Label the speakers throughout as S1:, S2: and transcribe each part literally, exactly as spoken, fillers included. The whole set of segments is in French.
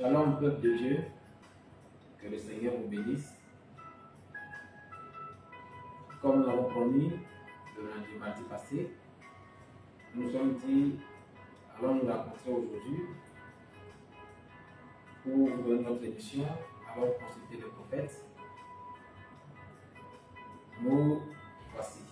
S1: Shalom, peuple de Dieu, que le Seigneur vous bénisse. Comme nous l'avons promis le lundi mardi passé, nous nous sommes dit, allons nous rencontrer aujourd'hui pour vous donner notre émission, allons consulter les prophètes. Nous voici.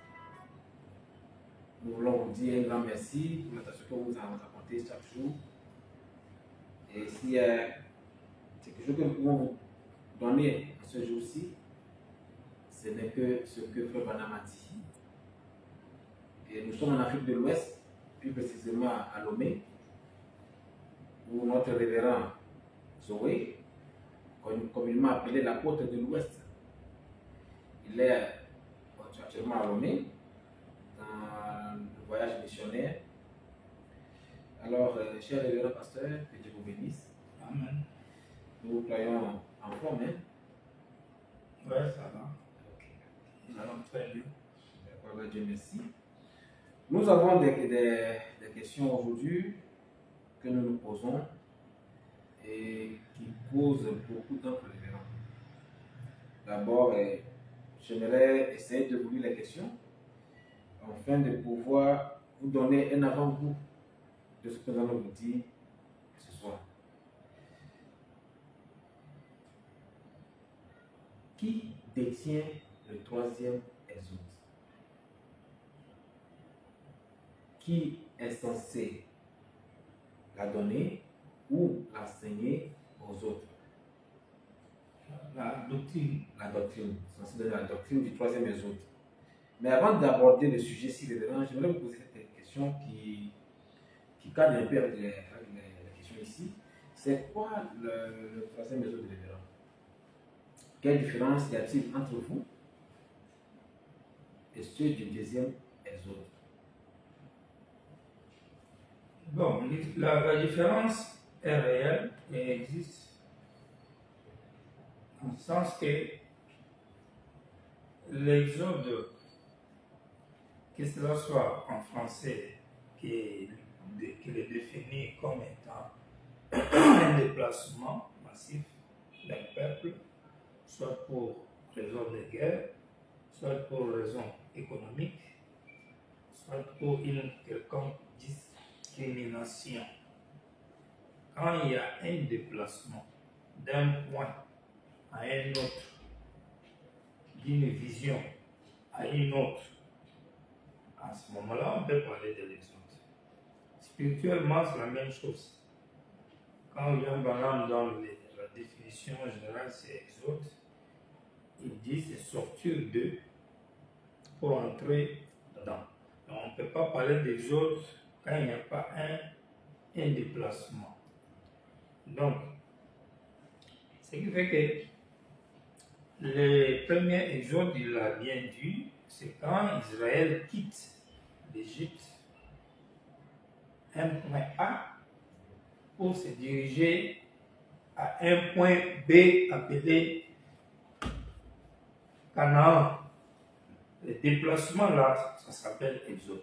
S1: Nous voulons vous dire un grand merci pour l'attention que vous en apportez chaque jour. Et si euh, c'est quelque chose que nous pouvons vous donner ce jour-ci, ce n'est que ce que Frère Branham a dit. Et nous sommes en Afrique de l'Ouest, plus précisément à Lomé, où notre révérend Zoé, communément appelé l'apôtre de l'Ouest, il est actuellement à Lomé, dans le voyage missionnaire. Alors, euh, cher révérend pasteur, que Dieu vous bénisse.
S2: Amen.
S1: Nous vous croyons en forme, hein?
S2: Oui, ça va.
S1: Ok.
S2: Nous allons très bien.
S1: D'accord, Dieu merci. Nous avons des, des, des questions aujourd'hui que nous nous posons et qui posent beaucoup d'entre les révérends. D'abord, eh, j'aimerais essayer de vous lire les questions afin de pouvoir vous donner un avant-goût de ce que nous allons vous dire ce soir. Qui détient le troisième exode? Qui est censé la donner ou l'enseigner aux autres?
S2: La doctrine.
S1: La doctrine, censé donner la doctrine du troisième exode. Mais avant d'aborder le sujet si révérend, j'aimerais vous poser cette question qui, qui cadre un peu avec les, avec les, les questions ici. C'est quoi le, le troisième exode révérend? Quelle différence y a-t-il entre vous et ceux du deuxième exode?
S2: Bon, la, la différence est réelle et existe en ce sens que l'exode, que cela soit en français, qui est, qui est défini comme étant un déplacement massif d'un peuple, soit pour raison de guerre, soit pour raison économique, soit pour une quelconque discrimination. Quand il y a un déplacement d'un point à un autre, d'une vision à une autre, à ce moment-là, on peut parler de l'exode. Spirituellement, c'est la même chose. Quand William Branham donne la définition générale, c'est exode, il dit c'est sortir d'eux pour entrer dedans. Donc, on ne peut pas parler d'exode quand il n'y a pas un, un déplacement. Donc, ce qui fait que le premier exode, il l'a bien dit, c'est quand Israël quitte l'Égypte, un point A, pour se diriger à un point B appelé Canaan. Le déplacement là, ça s'appelle exode.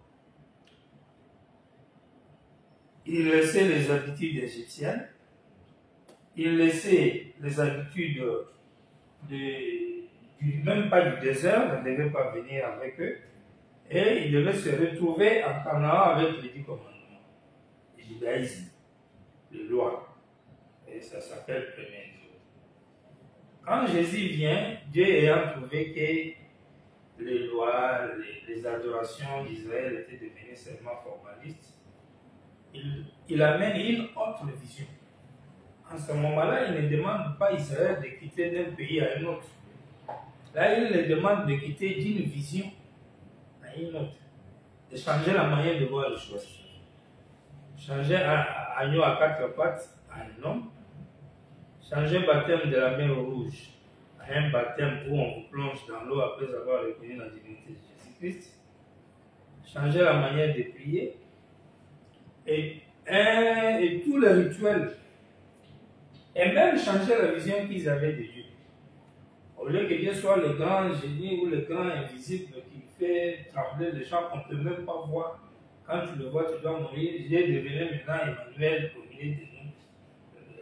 S2: Il laissait les habitudes égyptiennes, il laissait les habitudes de, du, même pas du désert, ne devait pas venir avec eux, et il devait se retrouver en Canaan avec les dix commandements, le judaïsme, les lois, et ça s'appelle premier exode. Quand Jésus vient, Dieu ayant trouvé que les lois, les, les adorations d'Israël étaient devenues seulement formalistes, il, il amène une autre vision. En ce moment-là, il ne demande pas à Israël de quitter d'un pays à un autre. Là, il le demande de quitter d'une vision à une autre. De changer la manière de voir les choses. Changer un agneau à quatre pattes à un homme. Changer le baptême de la mer rouge à un baptême où on vous plonge dans l'eau après avoir reconnu la divinité de Jésus-Christ. Changer la manière de prier. Et, et, et tous les rituels. Et même changer la vision qu'ils avaient de Dieu. Au lieu que Dieu soit le grand génie ou le grand invisible qui fait trembler les gens qu'on ne peut même pas voir. Quand tu le vois, tu dois mourir. Dieu devenait maintenant Emmanuel au milieu de nous.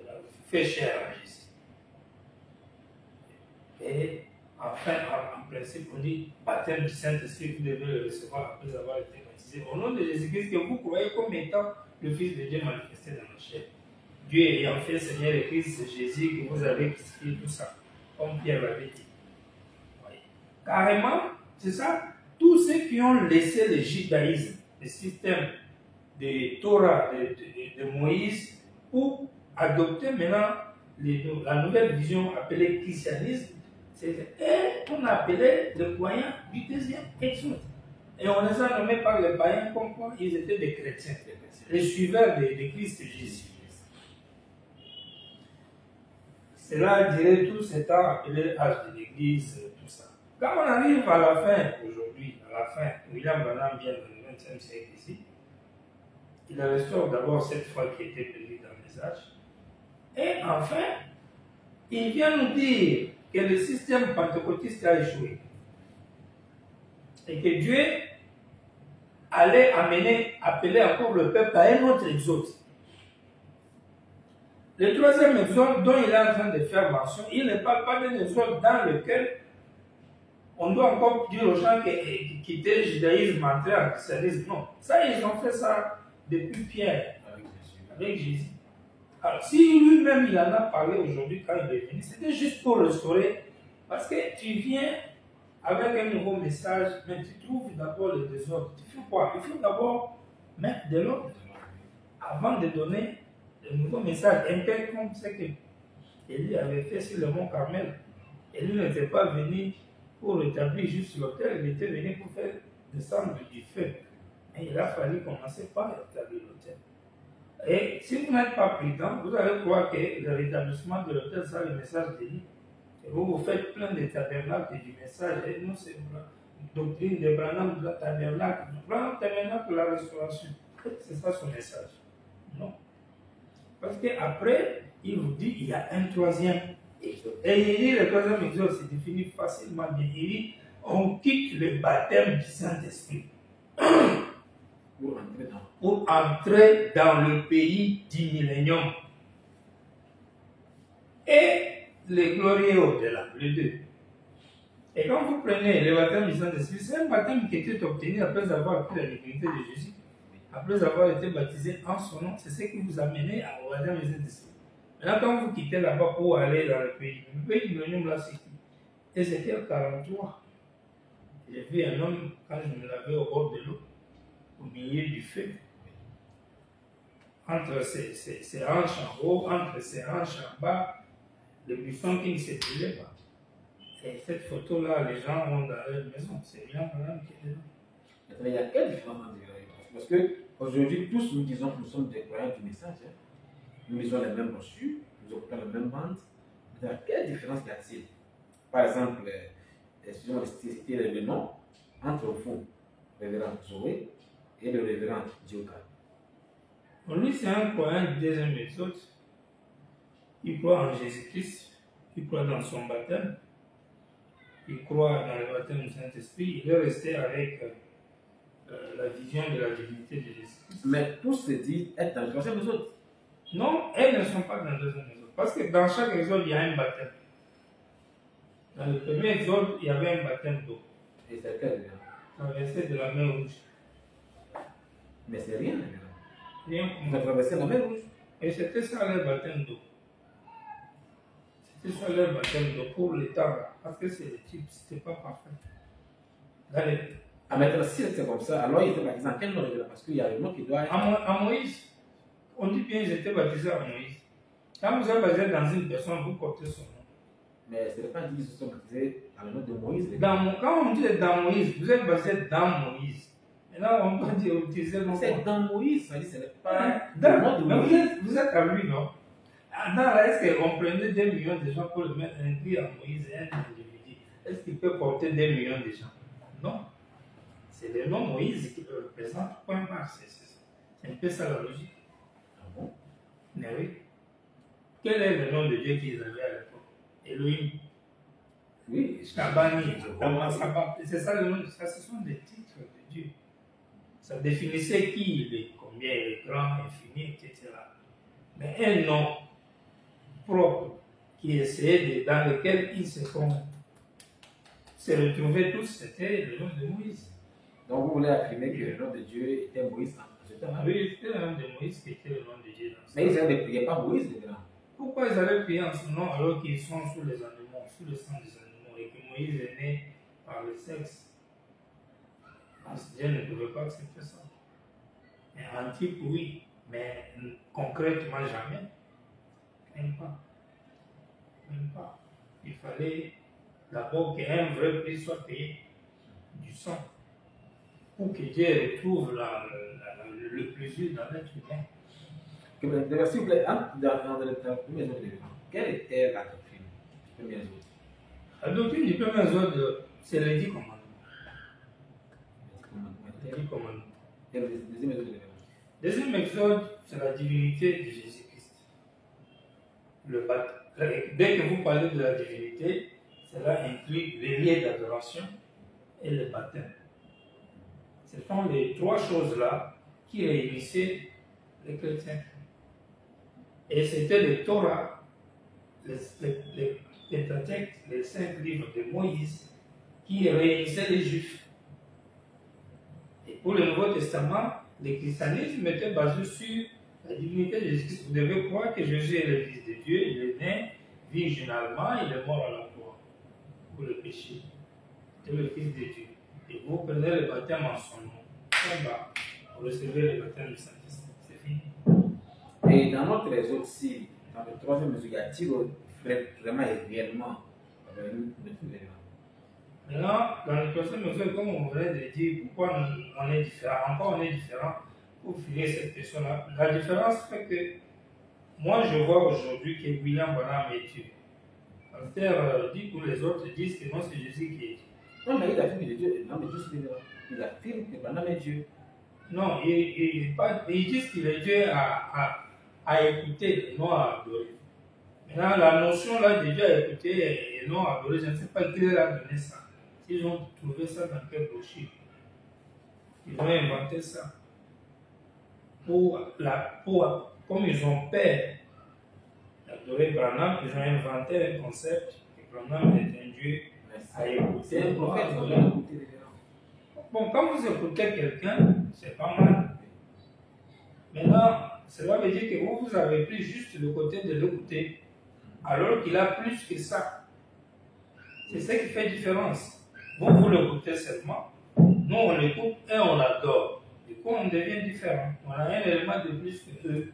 S2: fait chair à Jésus. Et enfin, en, en principe, on dit baptême du Saint-Esprit, vous devez le recevoir après avoir été baptisé. Au nom de Jésus-Christ, que vous croyez comme étant le Fils de Dieu manifesté dans la chair. Dieu ayant fait Seigneur et Christ Jésus, que vous avez crucifié tout ça, comme Pierre l'avait dit. Oui. Carrément, c'est ça. Tous ceux qui ont laissé le judaïsme, le système de Torah, de, de, de Moïse, pour adopter maintenant les, la nouvelle vision appelée christianisme, c'est qu'on appelait les croyants du deuxième exode. Et on les a nommés par les païens comme quoi ils étaient des chrétiens, les suiveurs de, de Christ Jésus. Cela dirait tout ce temps appelé âge de l'église, tout ça. Quand on arrive à la fin, aujourd'hui, à la fin, William Branham vient dans le vingtième siècle ici, il restaure d'abord cette foi qui était perdue dans les âges. Et enfin, il vient nous dire que le système pentecôtiste a échoué. Et que Dieu allait amener, appeler encore le peuple à un autre exode. Le troisième exode dont il est en train de faire mention, il ne parle pas d'un exode dans lequel on doit encore dire aux gens que quitter le judaïsme, entrer en christianisme. Non, ça, ils ont fait ça depuis Pierre, avec Jésus. Avec Jésus. Alors, si lui-même il en a parlé aujourd'hui quand il est venu, c'était juste pour restaurer, parce que tu viens avec un nouveau message, mais tu trouves d'abord le désordre. Tu fais quoi? Il faut d'abord mettre de l'ordre avant de donner le nouveau message. Un peu comme ce que Élie avait fait sur le mont Carmel. Élie n'était pas venu pour rétablir juste l'autel, il était venu pour faire descendre du feu. Et il a fallu commencer par rétablir l'autel. Et si vous n'êtes pas prudent, vous allez croire que le rétablissement de l'autel, c'est le message d'Élie. Et vous vous faites plein de tabernacles et du message. Et nous, c'est la doctrine de Branham, de la tabernacle. Branham, tabernacle, la restauration. C'est ça son message. Non. Parce qu'après, il vous dit qu'il y a un troisième exode. Et il dit le troisième exode, c'est défini facilement bien. Il dit on quitte le baptême du Saint-Esprit
S1: pour entrer dans,
S2: pour entrer dans le pays du millénium. Et les glorieux au-delà, les deux. Et quand vous prenez le baptême du Saint-Esprit, c'est un baptême qui était obtenu après avoir pris la divinité de Jésus, après avoir été baptisé en son nom. C'est ce qui vous a mené au baptême du Saint-Esprit. Maintenant, quand vous quittez là-bas pour aller dans le pays, le pays du millénium, là, c'est qui? Ézéchiel quarante-trois. J'ai vu un homme, quand je me lavais au bord de l'eau, au milieu du feu, entre ses, ses, ses hanches en haut, entre ses hanches en bas, le buisson qui ne s'est brûlé pas. Et cette photo-là, les gens ont dans leur maison. C'est bien quand même qui est dedans.
S1: Maintenant, il y a quelle différence entre les croyants? Parce qu'aujourd'hui, tous nous disons que nous sommes des croyants du message. Hein. Nous lisons les mêmes brochures, nous occupons la même bande. Maintenant, quelle différence y a-t-il? Par exemple, euh, excusez-moi de citer le nom entre vous, le révérend Zoé et le révérend Dioka.
S2: Lui, c'est un croyant du deuxième exode. Il croit en Jésus-Christ, il croit dans son baptême, il croit dans le baptême du Saint-Esprit, il est resté avec euh, la vision de la divinité de Jésus-Christ.
S1: Mais tous se disent être dans le troisième exode.
S2: Non, elles ne sont pas dans le deuxième exode. Parce que dans chaque exode, il y a un baptême. Dans le premier exode, il y avait un baptême d'eau.
S1: Et c'est lequel?
S2: Traversé de la mer Rouge.
S1: Mais c'est rien,
S2: Rien.
S1: Vous avez traversé la mer Rouge.
S2: Et c'était ça le baptême d'eau. C'était ça leur baptême d'eau pour l'état, parce que c'est le type, c'était pas parfait. Allez.
S1: Ah, maintenant, si c'est comme ça, alors il était baptisé en quel nom? Parce qu'il y a le nom qui doit être.
S2: À, Mo à Moïse, on dit bien qu'ils étaient baptisés à Moïse. Quand vous êtes baptisé dans une personne, vous portez son nom.
S1: Mais ce n'est pas dit qu'ils se sont baptisés dans le nom de Moïse.
S2: Dans, quand on dit dans Moïse, vous êtes baptisé dans Moïse. Maintenant, on peut dire utiliser le nom.
S1: C'est dans Moïse, ça dit ce n'est pas
S2: dans,
S1: le nom de
S2: mais
S1: Moïse.
S2: vous êtes, vous êtes à lui, non? Dans là, est-ce qu'on prenait des millions de gens pour le mettre inclus à Moïse et un individu? Est-ce qu'il peut porter des millions de gens? Non. C'est le nom Moïse qui le représente, point barre. C'est un peu ça la logique.
S1: Ah bon?
S2: Mais oui. Quel est le nom de Dieu qu'ils avaient à l'époque? Elohim.
S1: Oui.
S2: Shabani. C'est ça le nom de ça. Ce sont des titres de Dieu. Ça définissait qui il est, combien il est grand, infini, et cetera. Mais un nom propre qui essayaient de, dans lequel ils se font se retrouver tous, c'était le nom de Moïse.
S1: Donc vous voulez affirmer que le nom de Dieu était Moïse en ce temps-là?
S2: Oui, c'était le nom de Moïse qui était le nom de Dieu.
S1: Mais ils ne priaient pas Moïse maintenant.
S2: Pourquoi ils allaient prier en son nom alors qu'ils sont sous les animaux, sous le sang des animaux, et que Moïse est né par le sexe? Parce que Dieu ne pouvait pas accepter ça. Et en type, oui, mais concrètement, jamais. Même pas. Même pas. Il fallait d'abord qu'un vrai prix soit payé du sang pour que Dieu retrouve la, la, la, le plaisir dans l'être humain.
S1: S'il vous plaît, dans, dans, dans les premiers autres éléments, quelle était la doctrine des premiers autres?
S2: La doctrine des premiers autres, c'est les dix commandements. Les dix commandements.
S1: Et le deuxième exode élément?
S2: Deuxième exode, c'est la divinité de Jésus-Christ. Le Dès que vous parlez de la divinité, cela inclut les liens d'adoration et le baptême. Ce sont les trois choses-là qui réunissaient les chrétiens. Et c'était le Torah, les, les, les, les Pentateuques, les cinq livres de Moïse, qui réunissaient les Juifs. Et pour le Nouveau Testament, le christianisme était basé sur la divinité de Jésus. Vous devez croire que Jésus est le Fils de Dieu, il est né virginalement, il est mort à la croix pour le péché. C'est le Fils de Dieu. Et vous prenez le baptême en son nom. Là-bas, vous recevez le baptême du Saint-Esprit. C'est fini.
S1: Et dans notre réseau aussi, dans le troisième mesure, y a-t-il vraiment et réellement euh, le élément?
S2: Maintenant, dans le troisième mesure, comme on venait de dire, pourquoi on est différent, encore on est différent, pour finir cette question-là, la différence fait que moi je vois aujourd'hui que William Branham est Dieu. Pasteur dit que les autres disent que non, c'est Jésus qui est Dieu.
S1: Non, mais il affirme que Dieu, non, mais Dieu c'est Dieu. Il affirme que Branham est Dieu.
S2: Non, ils, ils, ils disent qu'il est Dieu à, à, à écouter et non à adorer. Maintenant, la notion là de Dieu à écouter et non à adorer, je ne sais pas qui leur a donné ça. Ils ont trouvé ça dans quel brochure. Ils ont inventé ça. Pour la, pour, comme ils ont peur d'adorer Branham, ils ont inventé un concept que Branham est un Dieu à écouter.
S1: C'est un prophète, il faut écouter les gens.
S2: Bon, quand vous écoutez quelqu'un, c'est pas mal. Maintenant, cela veut dire que vous, vous avez pris juste le côté de l'écouter, alors qu'il a plus que ça. C'est ça qui fait la différence. Vous, vous l'écoutez seulement. Nous, on l'écoute et on l'adore. Du coup, on devient différent. On a un élément de plus que eux.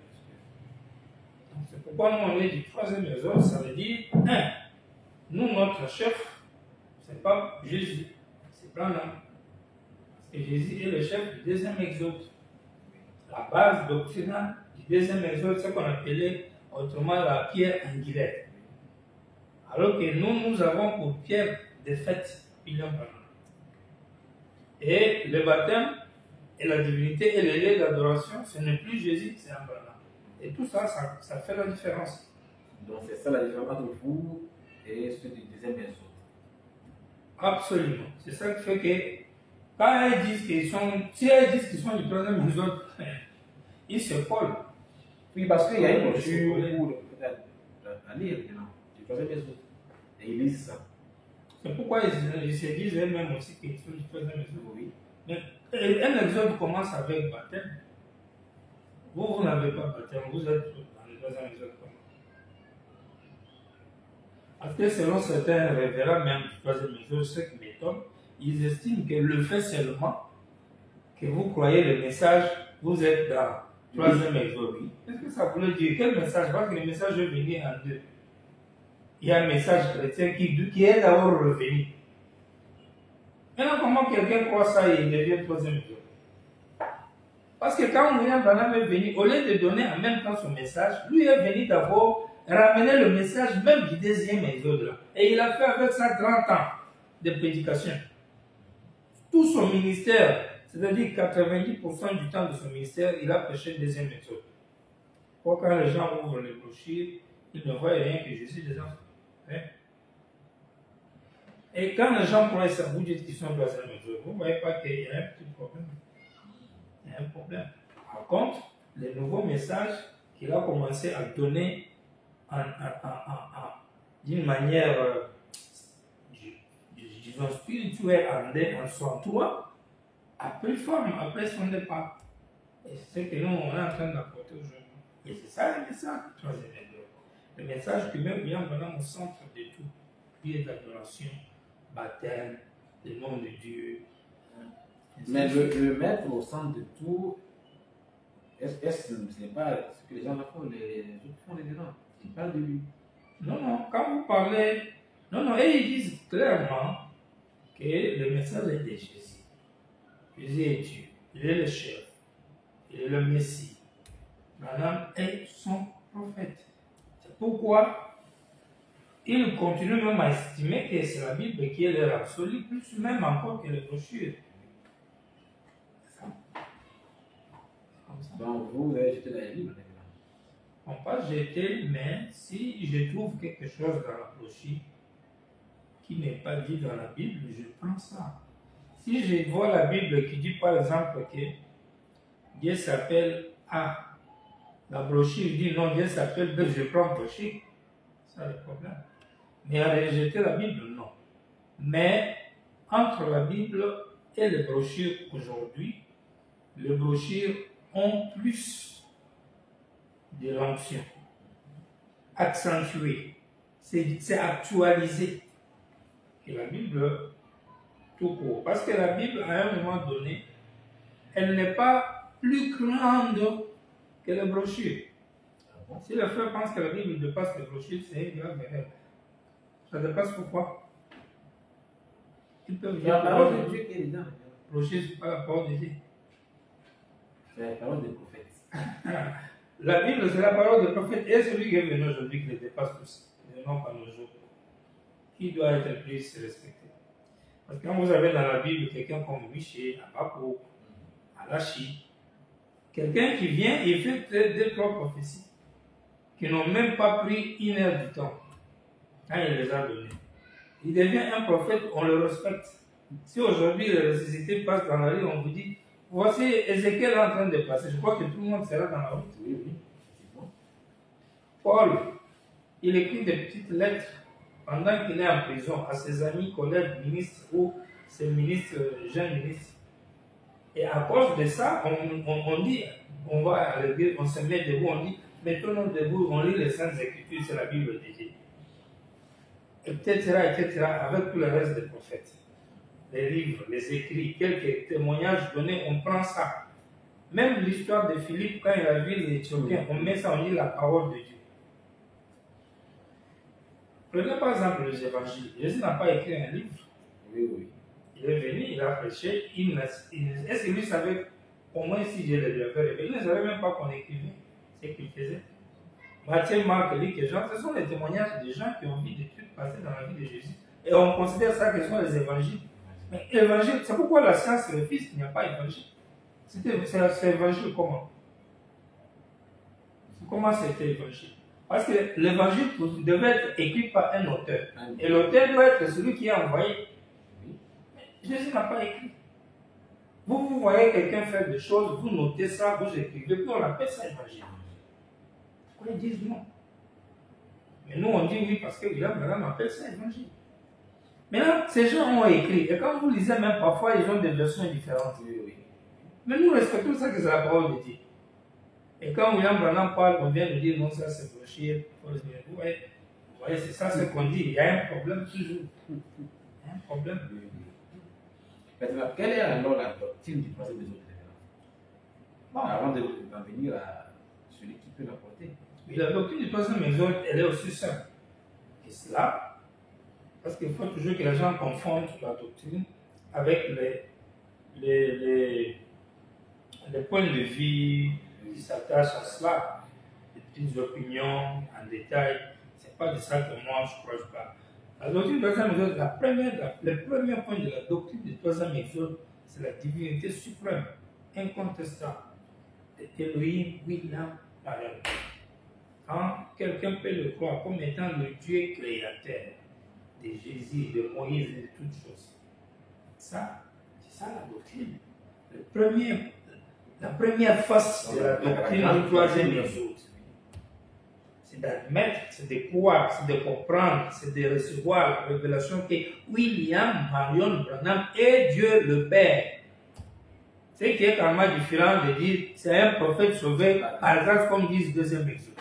S2: C'est pourquoi nous, on est du troisième exode. Ça veut dire, un, nous, notre chef, ce n'est pas Jésus, c'est Branham. Parce que Jésus est le chef du deuxième exode. La base doctrinale du deuxième exode, c'est ce qu'on appelait autrement la pierre angulaire. Alors que nous, nous avons pour pierre de fait William Branham. Et le baptême et la divinité et les lieux d'adoration, ce n'est plus Jésus, c'est un Branham. Et tout ça, ça, ça fait la différence.
S1: Donc c'est ça la différence entre vous et ceux du deuxième exode.
S2: Absolument. C'est ça qui fait que quand ils disent qu'ils sont, si ils disent qu'ils sont du troisième exode, ils se collent.
S1: Oui, parce qu'il y a une brochure pour la lire maintenant, du troisième exode. Et ils lisent ça.
S2: C'est pourquoi ils, ils se disent eux-mêmes aussi qu'ils sont du troisième exode.
S1: Oui.
S2: Mais un exode commence avec baptême. Vous, vous n'avez pas baptême, vous êtes dans le troisième exode. Parce que selon certains révérends, même du troisième exode, ceux qui m'étonnent, ils estiment que le fait seulement que vous croyez le message, vous êtes dans le troisième exode. Qu'est-ce que ça voulait dire? Quel message? Parce que le message est venu en deux. Il y a un message chrétien qui, qui est d'abord revenu. Maintenant, comment quelqu'un croit ça et il devient troisième exode? Parce que quand William Branham est venu, au lieu de donner en même temps son message, lui est venu d'abord ramener le message même du deuxième exode là. Et il a fait avec ça trente ans de prédication. Tout son ministère, c'est-à-dire quatre-vingt-dix pour cent du temps de son ministère, il a prêché le deuxième exode. Pourquoi quand les gens ouvrent les brochures, ils ne voient rien que Jésus des enfants. Hein? Et quand les gens croient ça, vous dites qu'ils sont troisième exode, vous ne voyez pas qu'il y a un petit problème. Il y a un problème. Par contre, le nouveau message qu'il a commencé à donner d'une manière, euh, disons, spirituelle en, en son toi, a pris forme après son départ. Et c'est ce que nous, on est en train d'apporter aujourd'hui. Et c'est ça le message du troisième église. Le message qui met bien vraiment au centre de tout. Prière d'adoration, baptême, le nom de Dieu.
S1: Mais le, le mettre au centre de tout, est-ce que ce n'est pas ce que les gens font, les autres font les gens? Ils parlent de lui.
S2: Non, non, quand vous parlez, non, non, et ils disent clairement que le message est de Jésus. Jésus est Dieu, il est le chef, il est le Messie. Madame est son prophète. C'est pourquoi il continue même à estimer que c'est la Bible qui est leur absolu, plus même encore que les brochures.
S1: Donc vous, vous avez jeté la Bible.
S2: On pas jeter, mais si je trouve quelque chose dans la brochure qui n'est pas dit dans la Bible, je prends ça. Si je vois la Bible qui dit par exemple que Dieu s'appelle A, la brochure dit non, Dieu s'appelle B, je prends la brochure, c'est le problème. Mais à rejeter la Bible, non. Mais entre la Bible et les brochures aujourd'hui, les brochures ont plus de l'onction, accentué, c'est actualisé que la Bible tout court. Parce que la Bible, à un moment donné, elle n'est pas plus grande que les brochures. Si les frères pensent que la Bible dépasse les brochures, c'est une grave erreur. Ça dépasse pourquoi? Ils peuvent dire
S1: la parole de Dieu qui est dedans.
S2: La brochure, ce n'est pas la parole de Dieu.
S1: C'est la parole des prophètes.
S2: La Bible, c'est la parole des prophètes et celui qui est venu aujourd'hui qui les dépasse tous, et non pas nos jours. Qui doit être le plus respecté? Parce que quand vous avez dans la Bible quelqu'un comme Michée, Abako, Alachi, quelqu'un qui vient et fait deux, trois prophéties qui n'ont même pas pris une heure du temps quand il les a données. Il devient un prophète, on le respecte. Si aujourd'hui les ressuscités passent dans la rue, on vous dit voici Ézéchiel en train de passer. Je crois que tout le monde sera dans la route.
S1: Oui, oui.
S2: Paul, il écrit des petites lettres pendant qu'il est en prison à ses amis, collègues, ministres ou ses ministres, jeunes ministres. Et à cause de ça, on, on, on dit, on va à l'église, on se met debout, on dit, mettons-nous debout, on lit les Saintes Écritures, c'est la Bible de Dieu. Etc., et cetera, avec tout le reste des prophètes. Les livres, les écrits, quelques témoignages donnés, on prend ça. Même l'histoire de Philippe, quand il a vu les Éthiopiens, on met ça, on lit la parole de Dieu. Prenez par exemple les évangiles. Jésus n'a pas écrit un livre.
S1: Oui, oui.
S2: Il est venu, il a prêché. Il Est-ce que lui savait au moins si Dieu le lui avait révélé? Il ne savait même pas qu'on écrivait ce qu'il faisait. Matthieu, Marc, Luc et Jean, ce sont les témoignages des gens qui ont vu des trucs passer dans la vie de Jésus. Et on considère ça que ce sont les évangiles. Mais l'évangile, c'est pourquoi la science refuse qu'il n'y a pas d'évangile. C'est l'évangile comment? Comment c'était l'évangile? Parce que l'évangile devait être écrit par un auteur. Et l'auteur doit être celui qui est envoyé. Mais Jésus n'a pas écrit. Vous, vous voyez quelqu'un faire des choses, vous notez ça, vous écrivez, puis on appelle ça évangile. Pourquoi ils disent non? Mais nous, on dit oui parce que William Branham appelle ça évangile. Maintenant, ces gens ont écrit. Et quand vous lisez, même parfois, ils ont des versions différentes. Oui, oui. Mais nous respectons ça que c'est la parole de Dieu. Et quand William Branham parle, on vient de dire non, ça c'est brochure. Vous voyez, voyez c'est ça ce qu'on dit. Il y a un problème toujours. Il y a un problème.
S1: Maintenant, quelle est alors la doctrine du troisième des autres révélations? Bon, avant d'en venir à celui qui peut l'apporter.
S2: Oui, la doctrine du troisième exode, elle est aussi simple. Et cela, parce qu'il faut toujours que les gens confondent la doctrine avec les, les, les, les points de vue qui s'attachent à cela, les petites opinions en détail. Ce n'est pas de ça que moi je crois je parle. La doctrine du troisième exode, la première, la, le premier point de la doctrine du troisième exode, c'est la divinité suprême, incontestable, de Elohim, Willam, Mariam. Quand quelqu'un peut le croire comme étant le Dieu créateur de Jésus, de Moïse et de toutes choses, ça, c'est ça la doctrine. Le premier, la première face de la doctrine du troisième exode, c'est d'admettre, c'est de croire, c'est de comprendre, c'est de recevoir la révélation que William Marion Branham est Dieu le Père. Ce qui est carrément différent de dire c'est un prophète sauvé par grâce, comme disent deuxième Exode.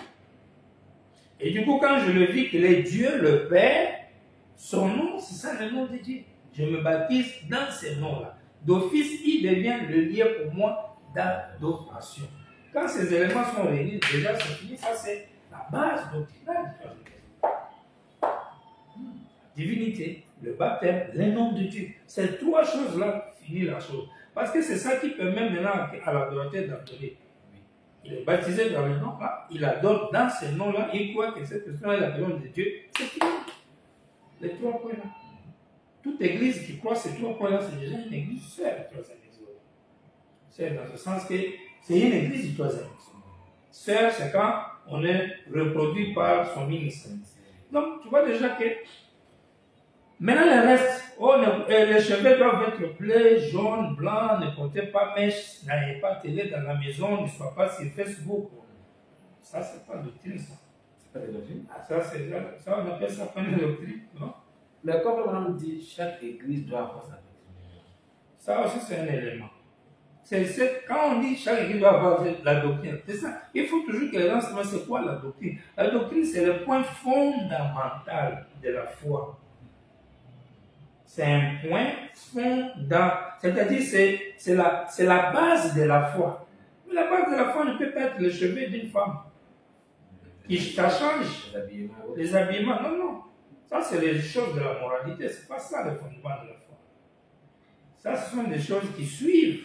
S2: Et du coup, quand je le dis qu'il est Dieu le Père, son nom, c'est ça le nom de Dieu. Je me baptise dans ces noms-là. D'office, il devient le lien pour moi d'adoration. Quand ces éléments sont réunis, déjà c'est fini, ça c'est la base doctrinale du Christ. Divinité, le baptême, les noms de Dieu. Ces trois choses-là finissent la chose. Parce que c'est ça qui permet maintenant à l'adorateur d'adorer. Il est baptisé dans le nom là, il adore dans ces noms-là, il croit que cette personne est la personne de Dieu. C'est fini. Les trois points-là. Toute église qui croit ces trois points-là, c'est déjà une église sœur du troisième exode. C'est dans le sens que c'est une église du troisième exode. Sœur, c'est quand on est reproduit par son ministère. Donc, tu vois déjà que maintenant, le reste, oh, le, les cheveux doivent être bleus, jaunes, blancs, ne portez pas mèche, n'ayez pas télé dans la maison, ne soyez pas sur Facebook. Ça, c'est pas doctrine, ça.
S1: C'est pas des doctrines.
S2: Ah, ça, c'est ça, on appelle ça pas une doctrine, non?
S1: Mais comme on dit, chaque église doit avoir sa doctrine.
S2: Ça aussi, c'est un élément. C'est, c'est, quand on dit chaque église doit avoir la doctrine, c'est ça. Il faut toujours que les gens se demandent c'est quoi la doctrine. La doctrine, c'est le point fondamental de la foi. C'est un point fondamental. C'est-à-dire, c'est, c'est, la, c'est la base de la foi. Mais la base de la foi ne peut pas être les cheveux d'une femme. Qui, ça change.
S1: Les habillements.
S2: Les habillements, non, non. Ça, c'est les choses de la moralité. Ce n'est pas ça le fondement de la foi. Ça, ce sont des choses qui suivent.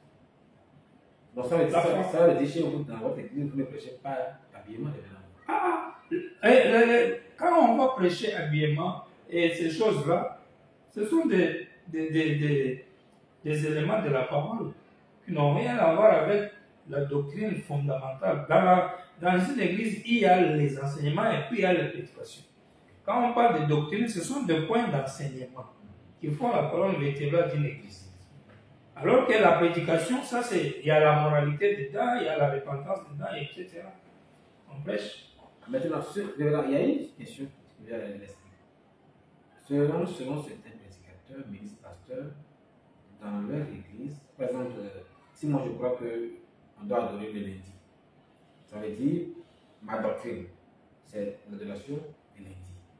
S1: Donc, ça veut dire, ça, ça veut dire chez vous, dans votre église, vous ne prêchez pas habillement les gens.
S2: Ah, et, et, quand on va prêcher habillement et ces choses-là, ce sont des, des, des, des, des éléments de la parole qui n'ont rien à voir avec la doctrine fondamentale. Dans, la, dans une église, il y a les enseignements et puis il y a les prédications. Quand on parle de doctrine, ce sont des points d'enseignement qui font la colonne vertébrale d'une église. Alors que la prédication, ça c'est, il y a la moralité dedans, il y a la repentance dedans, et cetera. On prêche.
S1: Maintenant, il y a une question qui vient à l'esprit. Selon, selon certains prédicateurs, ministres, pasteurs, dans leur église, par exemple, si moi je crois qu'on doit adorer le lundi, ça veut dire ma doctrine, c'est l'adoration du lundi.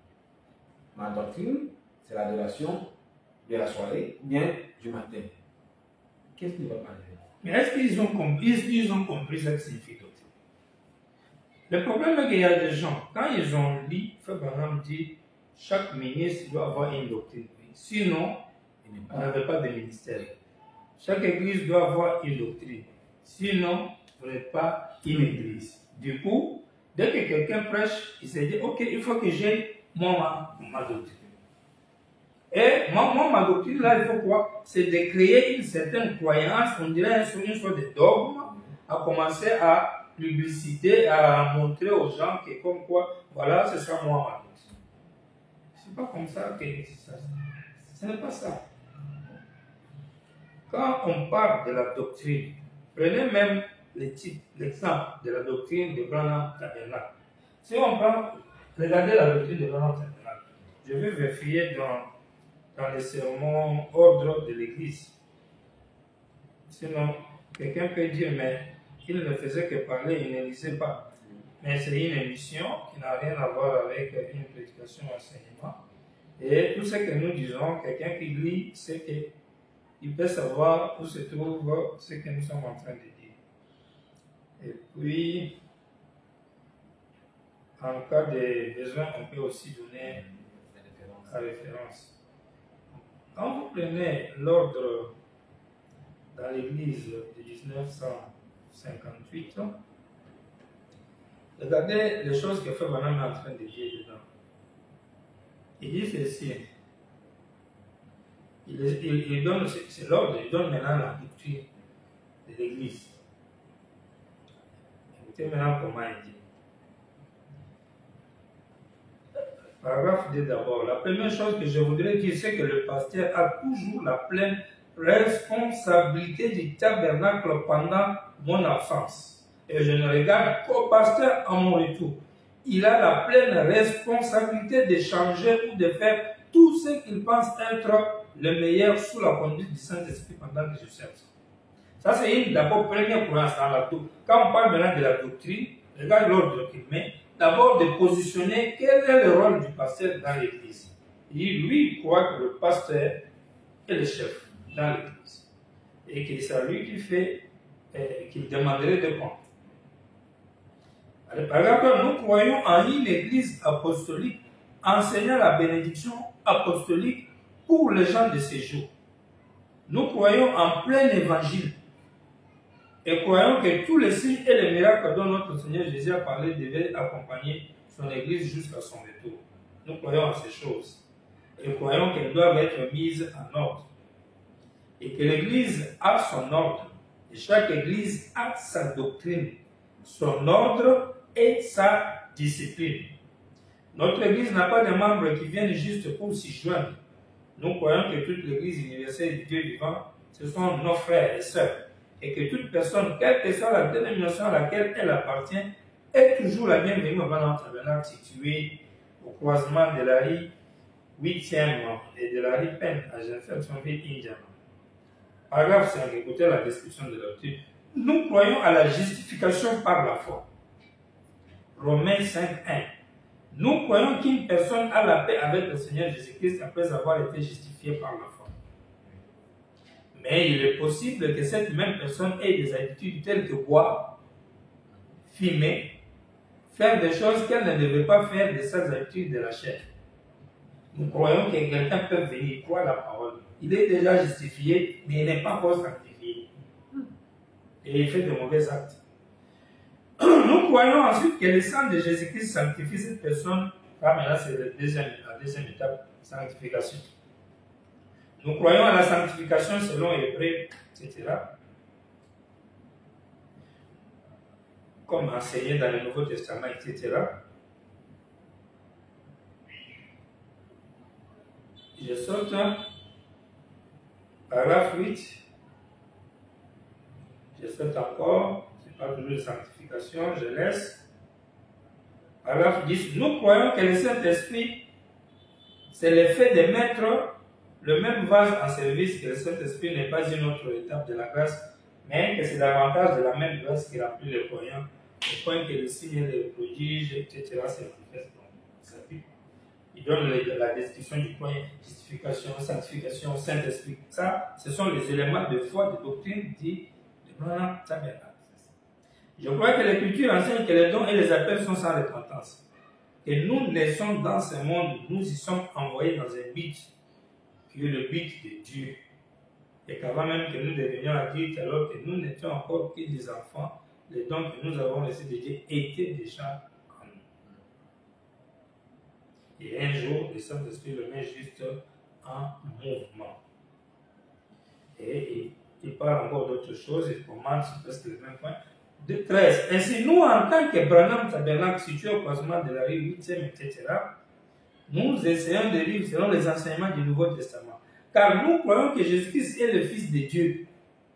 S1: Ma doctrine, c'est l'adoration de la soirée, bien du matin. Qu'est-ce qui ne va pas arriver?
S2: Mais est-ce qu'ils ont compris, ils ont compris ce que signifie doctrine? Le problème est qu'il y a des gens, quand ils ont lu, Frère Branham dit, chaque ministre doit avoir une doctrine. Sinon, on n'avait pas de ministère. Chaque église doit avoir une doctrine. Sinon, vous n'êtes pas une église. Du coup, dès que quelqu'un prêche, il se dit, ok, il faut que j'ai moi ma, ma doctrine. Et moi, moi, ma doctrine, là, il faut quoi? C'est de créer une certaine croyance, on dirait une sorte de dogme, à commencer à publiciter, à montrer aux gens que comme quoi, voilà, ce sera moi ma doctrine. C'est pas comme ça que ça, ce n'est pas ça. Quand on parle de la doctrine, prenez même l'exemple de la doctrine de Branham Tabernacle. Si on prend, regardez la doctrine de Branham Tabernacle, je vais vérifier dans, dans les sermons ordre de l'Église. Sinon, quelqu'un peut dire, mais il ne faisait que parler, il ne lisait pas. Mais c'est une émission qui n'a rien à voir avec une prédication, un enseignement. Et tout ce que nous disons, quelqu'un qui lit, c'est qu'il peut savoir où se trouve ce que nous sommes en train de dire. Et puis, en cas de besoin, on peut aussi donner la référence. Quand vous prenez l'ordre dans l'église de mille neuf cent cinquante-huit, regardez les choses que Frère Branham est en train de dire dedans. Il dit ceci. Il, il, il donne, c'est l'ordre, il donne maintenant la doctrine de l'église. Écoutez maintenant comment il dit. Paragraphe deux d'abord. La première chose que je voudrais dire, c'est que le pasteur a toujours la pleine responsabilité du tabernacle pendant mon absence. Et je ne regarde qu'au pasteur à mon retour. il a la pleine responsabilité de changer ou de faire tout ce qu'il pense être le meilleur sous la conduite du Saint-Esprit pendant que je cherche. Ça, c'est d'abord première croyance dans la doctrine. Quand on parle maintenant de la doctrine, regarde l'ordre qu'il met. D'abord, de positionner quel est le rôle du pasteur dans l'Église. Il, lui, il croit que le pasteur est le chef dans l'Église. Et que c'est à lui qui fait, eh, qu'il demanderait de compte. Par exemple, nous croyons en une Église apostolique enseignant la bénédiction apostolique pour les gens de ces jours. Nous croyons en plein évangile et croyons que tous les signes et les miracles dont notre Seigneur Jésus a parlé devaient accompagner son Église jusqu'à son retour. Nous croyons en ces choses et croyons qu'elles doivent être mises en ordre et que l'Église a son ordre et chaque Église a sa doctrine, son ordre et sa discipline. Notre Église n'a pas de membres qui viennent juste pour s'y joindre. Nous croyons que toute l'Église universelle du Dieu vivant, ce sont nos frères et sœurs. Et que toute personne, quelle que soit la dénomination à laquelle elle appartient, est toujours la bienvenue au Grand Tabernacle situé au croisement de la rue huitième et de la rue Penn à Jeffersonville, Indiana. Paragraphe cinq, écoutez la description de la doctrine. Nous croyons à la justification par la foi. Romains cinq, un. Nous croyons qu'une personne a la paix avec le Seigneur Jésus-Christ après avoir été justifiée par la foi. Mais il est possible que cette même personne ait des attitudes telles que boire, fumer, faire des choses qu'elle ne devait pas faire de ses habitudes de la chair. Nous croyons que quelqu'un peut venir croire la parole. Il est déjà justifié, mais il n'est pas encore sanctifié. Et il fait de mauvais actes. Nous croyons ensuite que le sang de Jésus-Christ sanctifie cette personne, car maintenant c'est la deuxième, la deuxième étape, sanctification. Nous croyons à la sanctification selon Hébreux, et cetera. Comme enseigné dans le Nouveau Testament, et cetera. Je saute, paragraphe huit. Je saute encore. Pas toujours de sanctification, je laisse. Paragraphe dix. Nous croyons que le Saint-Esprit, c'est le fait de mettre le même vase en service, que le Saint-Esprit n'est pas une autre étape de la grâce, mais que c'est davantage de la même grâce qui remplit les croyants, au point que le signe, les prodiges, et cetera se manifestent dans sa vie. Il donne la description du point justification, sanctification, Saint-Esprit. Ça, ce sont les éléments de foi, de doctrine dit de Branham Tabernacle. Je crois que l'Écriture enseigne que les dons et les appels sont sans repentance. Que nous naissons dans ce monde, nous y sommes envoyés dans un but, qui est le but de Dieu. Et qu'avant même que nous devenions adultes, alors que nous n'étions encore que des enfants, les dons que nous avons reçus de Dieu étaient déjà en nous. Et un jour, le Saint-Esprit le met juste en mouvement. Et il parle encore d'autres choses, il commence presque le même point. De treize. Ainsi, nous, en tant que Branham Tabernacle situé au croisement de la rue huitième, et cetera, nous essayons de vivre selon les enseignements du Nouveau Testament. Car nous croyons que Jésus-Christ est le Fils de Dieu.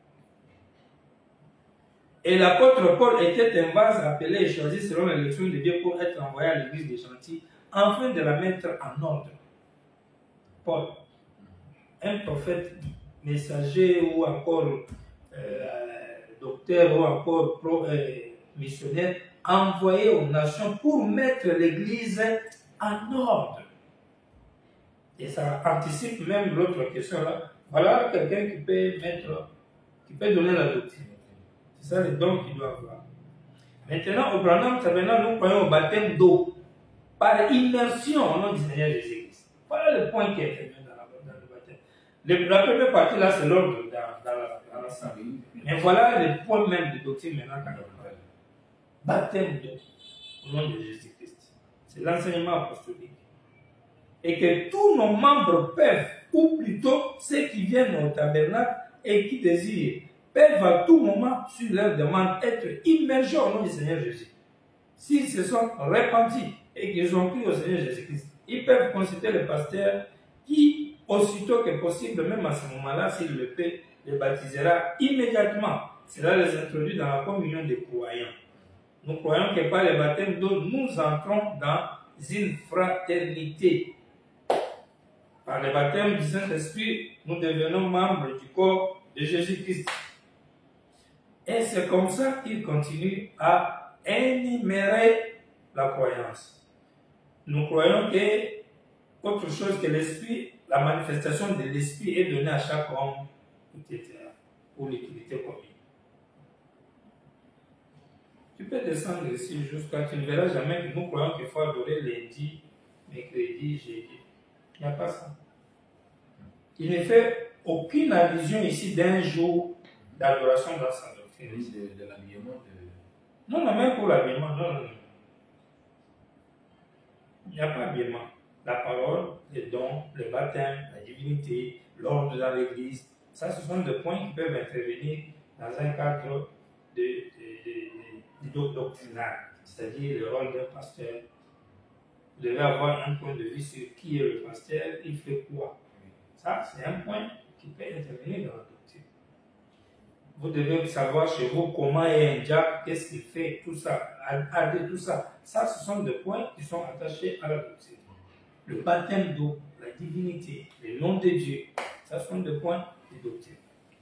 S2: Et l'apôtre Paul était un vase appelé et choisi selon l'élection de Dieu pour être envoyé à l'église des gentils, afin de la mettre en ordre. Paul, un prophète, messager ou encore euh, docteur ou encore pro, euh, missionnaire, envoyé aux nations pour mettre l'église en ordre. Et ça anticipe même l'autre question là. Voilà quelqu'un qui peut mettre, qui peut donner la doctrine. C'est ça le don qu'il doit avoir. Maintenant, au Branham Tabernacle, nous croyons au baptême d'eau par immersion au nom du Seigneur Jésus-Christ. Voilà le point qui est intervenu dans, dans le baptême. Le, la première partie là, c'est l'ordre dans, dans, la, dans la salle. Mais voilà le point même de doctrine maintenant quand on parle. Baptême d'eau au nom de Jésus-Christ. C'est l'enseignement apostolique. Et que tous nos membres peuvent, ou plutôt ceux qui viennent au tabernacle et qui désirent, peuvent à tout moment, sur leur demande, être immergés au nom du Seigneur Jésus. S'ils se sont repentis et qu'ils ont cru au Seigneur Jésus-Christ, ils peuvent consulter le pasteur qui, aussitôt que possible, même à ce moment-là, s'il le peut, les baptisera immédiatement. Cela les introduit dans la communion des croyants. Nous croyons que par le baptême d'eau, nous entrons dans une fraternité. Par le baptême du Saint-Esprit, nous devenons membres du corps de Jésus-Christ. Et c'est comme ça qu'il continue à énumérer la croyance. Nous croyons que autre chose que l'Esprit, la manifestation de l'Esprit est donnée à chaque homme, et cetera, pour l'utilité commune. Tu peux descendre ici jusqu'à tu ne verras jamais que nous croyons qu'il faut adorer lundi, mercredi, jeudi. Il n'y a pas ça. Il ne fait aucune allusion ici d'un jour d'adoration dans sa doctrine.
S1: De, de l'habillement de...
S2: Non, non, même pour l'habillement, non, non, non. Il n'y a pas d'habillement. La parole, les dons, le baptême, la divinité, l'ordre dans l'église, ça, ce sont des points qui peuvent intervenir dans un cadre de, de, de, de, de doctrinal, c'est-à-dire le rôle d'un pasteur. Vous devez avoir un point de vue sur qui est le pasteur, il fait quoi. Ça, c'est un point qui peut intervenir dans la doctrine. Vous devez savoir chez vous comment est un diable, qu'est-ce qu'il fait, tout ça, adhérer tout ça. Ça, ce sont des points qui sont attachés à la doctrine. Le baptême d'eau, la divinité, le nom de Dieu, ça sont des points de doctrine.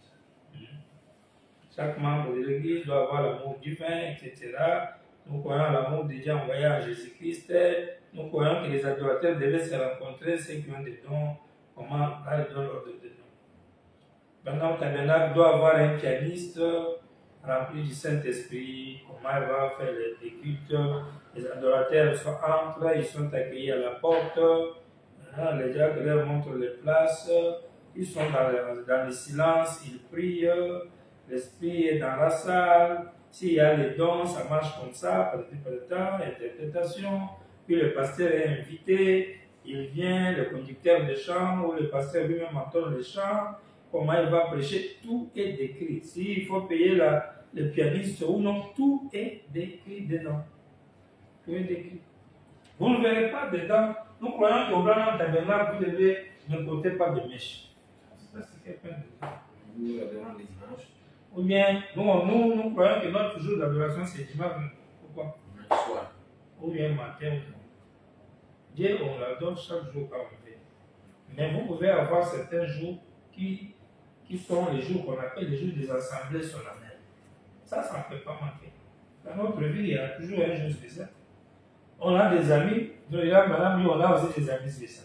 S2: Chaque membre de l'Église doit avoir l'amour divin, et cetera. Nous croyons à l'amour de Dieu envoyé à Jésus-Christ. Nous croyons que les adorateurs devaient se rencontrer, ceux qui ont des dons, comment aller dans l'ordre des dons. Maintenant, le tabernacle doit avoir un pianiste rempli du Saint-Esprit, comment il va faire les, les cultes. Les adorateurs sont entrent, ils sont accueillis à la porte. Les diacres leur montrent les places. Ils sont dans le, dans le silence, ils prient. L'esprit est dans la salle. S'il y a les dons, ça marche comme ça, par le temps, interprétation. Puis le pasteur est invité, il vient, le conducteur de chant, ou le pasteur lui-même entend le chant, comment il va prêcher, tout est décrit. S'il faut payer la, le pianiste ou non, tout est décrit dedans. Tout est décrit. Vous ne verrez pas dedans. Nous croyons qu'au grand tabernacle, vous devez ne porter pas de mèche. Ça, c'est quelqu'un de
S1: Nous adorons les dimanches.
S2: Ou bien, nous, nous, nous croyons que notre jour d'adoration, c'est dimanche. Pourquoi?
S1: Dimanche soir.
S2: Ou bien matin. Dieu, on l'adore chaque jour quand on fait. Mais vous pouvez avoir certains jours qui, qui sont les jours qu'on appelle les jours des assemblées solennelles. Ça, ça ne peut pas manquer. Dans notre vie, il y a toujours un jour spécial. On a des amis, là, madame, on a aussi des amis spéciaux.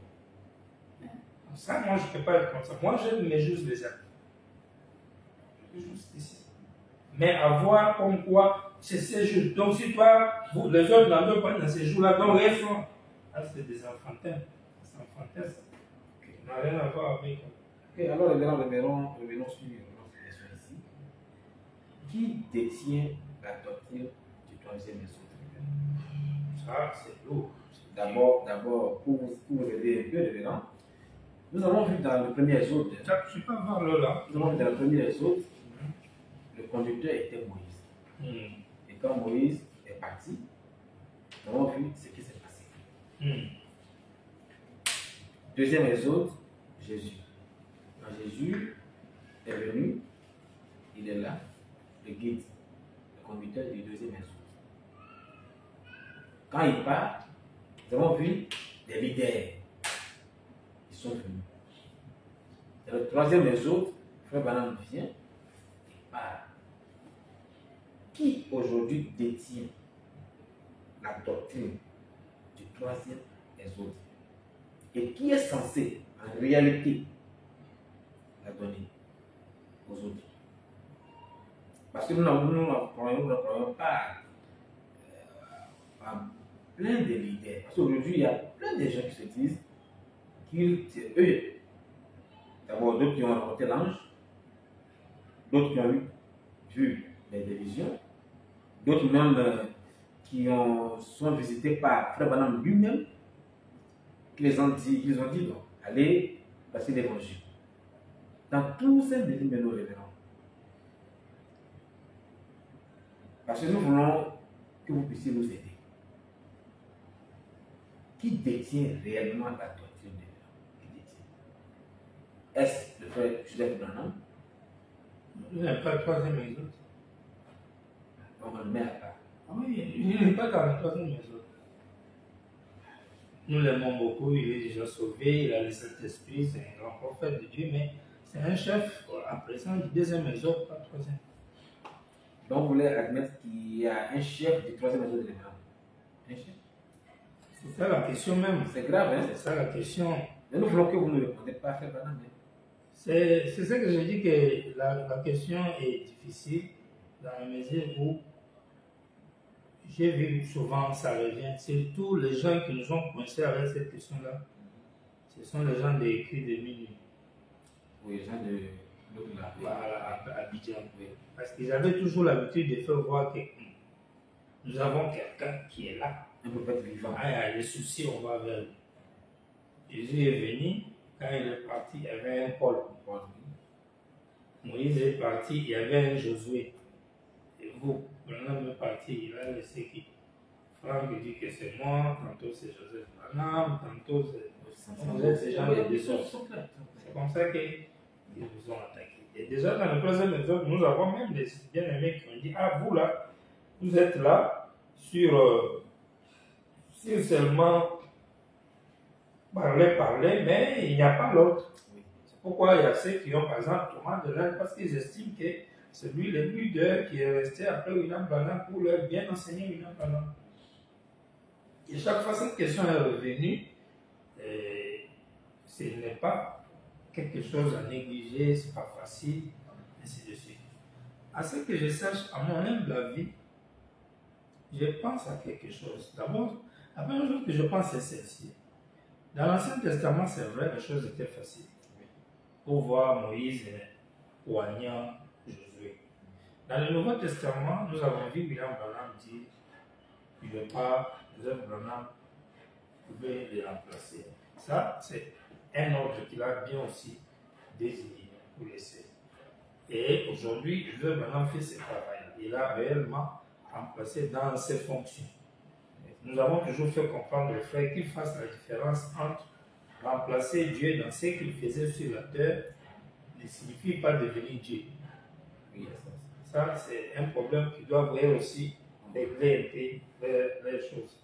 S2: Ça, moi, je ne peux pas être comme ça. Moi, j'aime mes jours spéciaux. Mais avoir comme quoi, c'est ces jours. Donc, si toi, vous, les autres n'adorent pas dans ces jours-là, donc reste. Ah, c'est des enfantins. C'est enfantin, ça. Ça n'a rien à voir avec.
S1: Ok, alors, revenons, revenons, revenons sur notre question ici. Qui détient la doctrine du troisième essor?
S2: Ça, c'est lourd.
S1: D'abord, d'abord, pour vous, pour vous aider un peu, revenons. Nous avons vu dans le premier exode.
S2: Je ne peux pas voir le là.
S1: Nous avons vu dans le premier exode, le conducteur était Moïse. Mm. Et quand Moïse est parti, nous avons vu ce qui s'est passé. Mm. Deuxième exode, Jésus. Quand Jésus est venu, il est là, le guide, le conducteur du deuxième exode. Quand il part, nous avons vu des leaders. Ils sont venus. Et le troisième exode, Frère Branham vient et part. Qui aujourd'hui détient la doctrine du troisième exode? Et qui est censé, en réalité, la donner aux autres? Parce que nous ne croyons pas euh, à plein de leaders. Parce qu'aujourd'hui, il y a plein de gens qui se disent qu'ils, c'est eux. D'abord, d'autres qui ont rencontré l'ange, d'autres qui ont eu, vu les visions, d'autres même euh, qui ont, sont visités par Frère Branham lui-même, qui les ont dit, qui les ont dit donc, allez passer l'évangile. Dans tous ces délits, nous révérends. Parce que nous voulons que vous puissiez nous aider. Qui détient réellement la doctrine de Dieu? Qui détient? Est-ce le frère Joseph Branham?
S2: Il n'y a pas le troisième exode.
S1: On le met à part.
S2: Ah oui, il n'est pas dans la troisième maison. Nous l'aimons beaucoup, il est déjà sauvé, il a le Saint-Esprit, c'est un grand prophète de Dieu, mais c'est un chef à présent du deuxième maison, pas troisième.
S1: Donc vous voulez admettre qu'il y a un chef du troisième maison de l'État. Un chef.
S2: C'est ça la question même.
S1: C'est grave, hein?
S2: C'est ça la question.
S1: Mais nous voulons que vous ne répondez pas, frère Branham.
S2: C'est ça que je dis que la, la question est difficile dans la mesure où j'ai vu souvent ça revient. Surtout les gens qui nous ont coincés avec cette question-là, ce sont les gens des écrits de minuit.
S1: Oui, les gens de l'autre là.
S2: Voilà, à Abidjan. Oui. Parce qu'ils avaient toujours l'habitude de faire voir que hum, nous avons quelqu'un qui est là.
S1: Un prophète vivant.
S2: Ah, il y a des soucis, on va vers lui. Jésus est venu, quand il est parti, il y avait un Paul. Moïse est parti, il y avait un Josué. Et vous, Branham est parti, il a laissé qui? Franck dit que c'est moi, tantôt c'est Joseph Branham, tantôt c'est. Vous êtes ces gens des deux autres. C'est comme ça qu'ils nous ont attaqués. Et déjà dans le troisième épisode, nous avons même des bien-aimés qui ont dit: ah, vous là, vous êtes là sur, euh, sur seulement parler, parler, mais il n'y a pas l'autre. C'est pourquoi il y a ceux qui ont par exemple Thomas de l'Inde, parce qu'ils estiment que c'est lui le leader qui est resté après William Branham pour leur bien enseigner William Branham. Et chaque fois cette question est revenue, et ce n'est pas quelque chose à négliger, ce n'est pas facile, ainsi de suite. À ce que je sache, à mon humble avis, je pense à quelque chose. D'abord, la première chose que je pense, c'est celle-ci. Dans l'Ancien Testament, c'est vrai, les choses étaient faciles. Pour voir Moïse poignant Josué. Dans le Nouveau Testament, nous avons vu William Branham dire qu'il ne veut pas, Joseph Branham pouvait les remplacer. Ça, c'est un ordre qu'il a bien aussi désigné pour laisser. Et aujourd'hui, Joseph Branham fait ce travail. Il a réellement remplacé dans ses fonctions. Nous avons toujours fait comprendre aux frères qu'ils fassent la différence entre remplacer Dieu dans ce qu'il faisait sur la terre ne signifie pas devenir Dieu. Ça, c'est un problème qui doit voir aussi régler un peu les choses.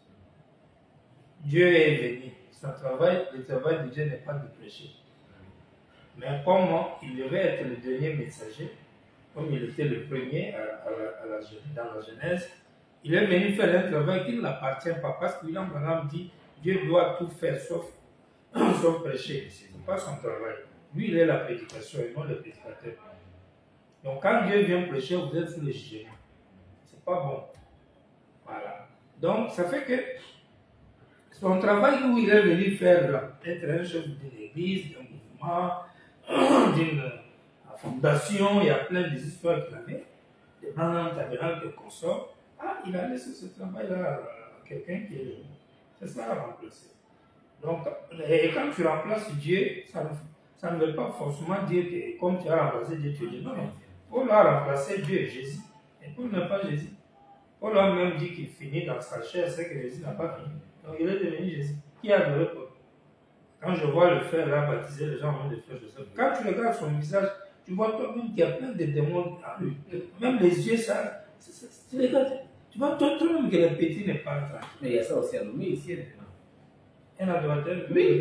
S2: Dieu est venu. Son travail, le travail de Dieu n'est pas de prêcher. Mais comment il devait être le dernier messager, comme il était le premier à, à la, à la, dans la Genèse, il est venu faire un travail qui ne l'appartient pas, parce que William Branham dit Dieu doit tout faire sauf, sauf prêcher. Ce n'est pas son travail. Lui, il est la prédication et non le prédicateur. Donc, quand Dieu vient prêcher, vous êtes sous le jugement. Ce n'est pas bon. Voilà. Donc, ça fait que son travail où il est venu faire là, être un chef d'une église, d'un mouvement, d'une fondation, il y a plein d'histoires qu'il avait, des banques, des consorts. Ah, il a laissé ce travail-là à quelqu'un qui est. C'est ça à remplacer. Donc, et quand tu remplaces Dieu, ça ne, ça ne veut pas forcément dire que comme tu as remplacé Dieu, tu dis non, non. Paul a remplacé Dieu, Jésus. Et Paul n'a pas Jésus. Paul a même dit qu'il finit dans sa chair, c'est que Jésus n'a pas fini. Donc il est devenu Jésus. Qui a adoré Paul? Quand je vois le frère là baptiser les gens en nom de frère Joseph, quand tu regardes son visage, tu vois toi-même qu'il y a plein de démons en lui. Même les yeux, ça. Tu regardes. Tu vois toi-même que le petit n'est pas tranquille.
S1: Mais il y a ça aussi à Lomé ici.
S2: Un adorateur?
S1: Oui,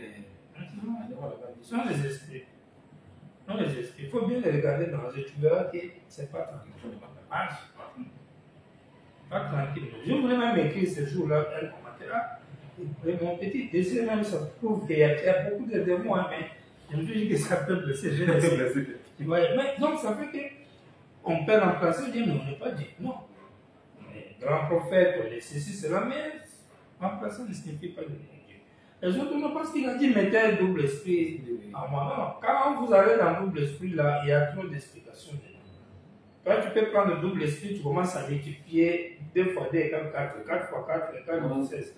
S2: ce sont les esprits. Non, les esprits. Il faut bien les regarder dans les yeux. Tu verras que ce n'est pas tranquille. Ah, pas tranquille. Je voulais même écrire ce jour-là un commentaire. Et mon petit désir même, ça prouve qu'il y, y a beaucoup de démons, hein, mais je me suis dit que ça peut blesser. Je ne sais pas. Mais donc ça fait qu'on peut remplacer Dieu, mais on n'est pas Dieu. Non. Mais grand prophète, on est ceci, cela, mais remplacer ne signifie pas devenir Dieu. Les autres, non, parce qu'il a dit mettez un double esprit en moi. Non, non. Quand vous allez dans le double esprit, là, il y a trop d'explications dedans. Quand tu peux prendre le double esprit, tu commences à multiplier deux fois deux égale quatre, quatre fois quatre égale seize.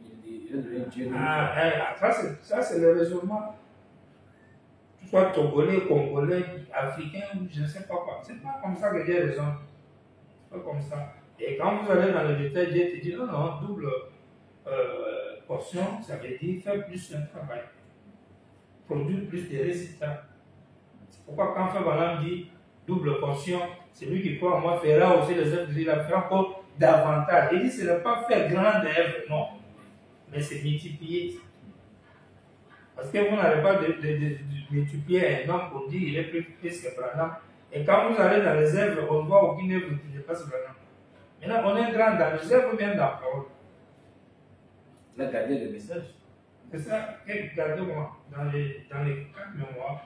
S2: Ah, ça, c'est le raisonnement. Tu sois togolais, congolais, africain, je ne sais pas quoi. Ce n'est pas comme ça que Dieu raisonne. Ce n'est pas comme ça. Et quand vous allez dans le détail, Dieu te dit non, non, double euh, portion, ça veut dire faire plus un travail, produire plus de résultats. C'est pourquoi quand Frère Branham dit double portion, c'est lui qui croit en moi fera aussi les œuvres, il a fait encore davantage. Il dit ce n'est pas faire grande œuvre, non, mais c'est multiplier. Parce que vous n'avez pas de, de, de, de multiplier un homme pour dire il est plus, plus que Branham. Et quand vous allez dans les œuvres, on ne voit aucune œuvre qui dépasse Branham. Maintenant, on est grand dans les œuvres ou bien dans la parole.
S1: Il a gardé le message.
S2: C'est ça, regardez-moi, dans les, dans les quatre mémoires.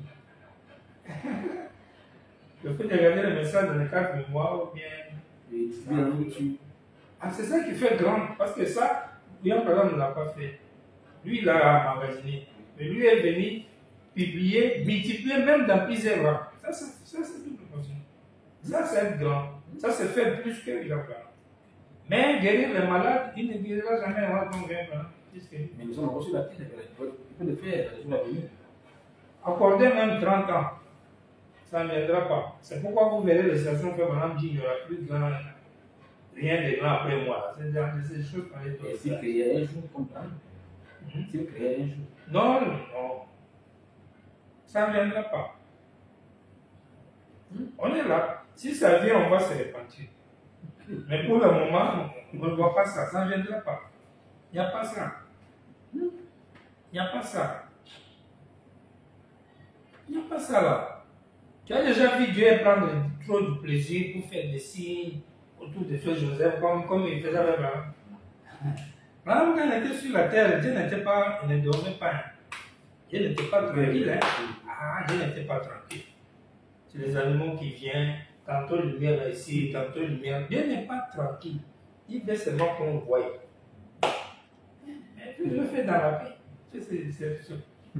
S2: Le fait de regarder le message dans les quatre mémoires ou bien. Ah, c'est ça qui fait grand. Parce que ça, William Branham ne l'a pas fait. Lui, il a emmagasiné. Mais lui est venu publier, multiplier même dans plusieurs rangs. Ça, c'est toute proportion. Ça, c'est être grand. Ça, c'est faire plus que William Branham. Mais guérir les malades, il ne guérira jamais un malade comme William Branham.
S1: Mais nous avons reçu la terre, il peut le faire dans la vie.
S2: Accordez même trente ans. Ça ne viendra pas. C'est pourquoi vous verrez les stations que Branham dit qu'il n'y aura plus de grand, rien de grand après moi. C'est des choses qu'on est.
S1: Et s'il créait un jour, comprendre. S'il créait un jour.
S2: Non, non. Ça ne viendra pas. Hmm? On est là. Si ça vient, on va se repentir. Mais pour le moment, on ne voit pas ça. Ça ne viendra pas. Il n'y a pas ça. Il n'y a pas ça. Il n'y a pas ça là. Tu as déjà vu Dieu prendre trop de plaisir pour faire des signes autour de Frère Joseph comme, comme il faisait avec Abraham. Abraham, quand il était sur la terre, Dieu n'était pas, il ne dormait pas. Dieu n'était pas tranquille. Hein? Ah, Dieu n'était pas tranquille. C'est les animaux qui viennent, tantôt lumière là ici, tantôt lumière. Dieu n'est pas tranquille. Il fait seulement qu'on voit. Mais puis je le fais dans la paix. C'est ça.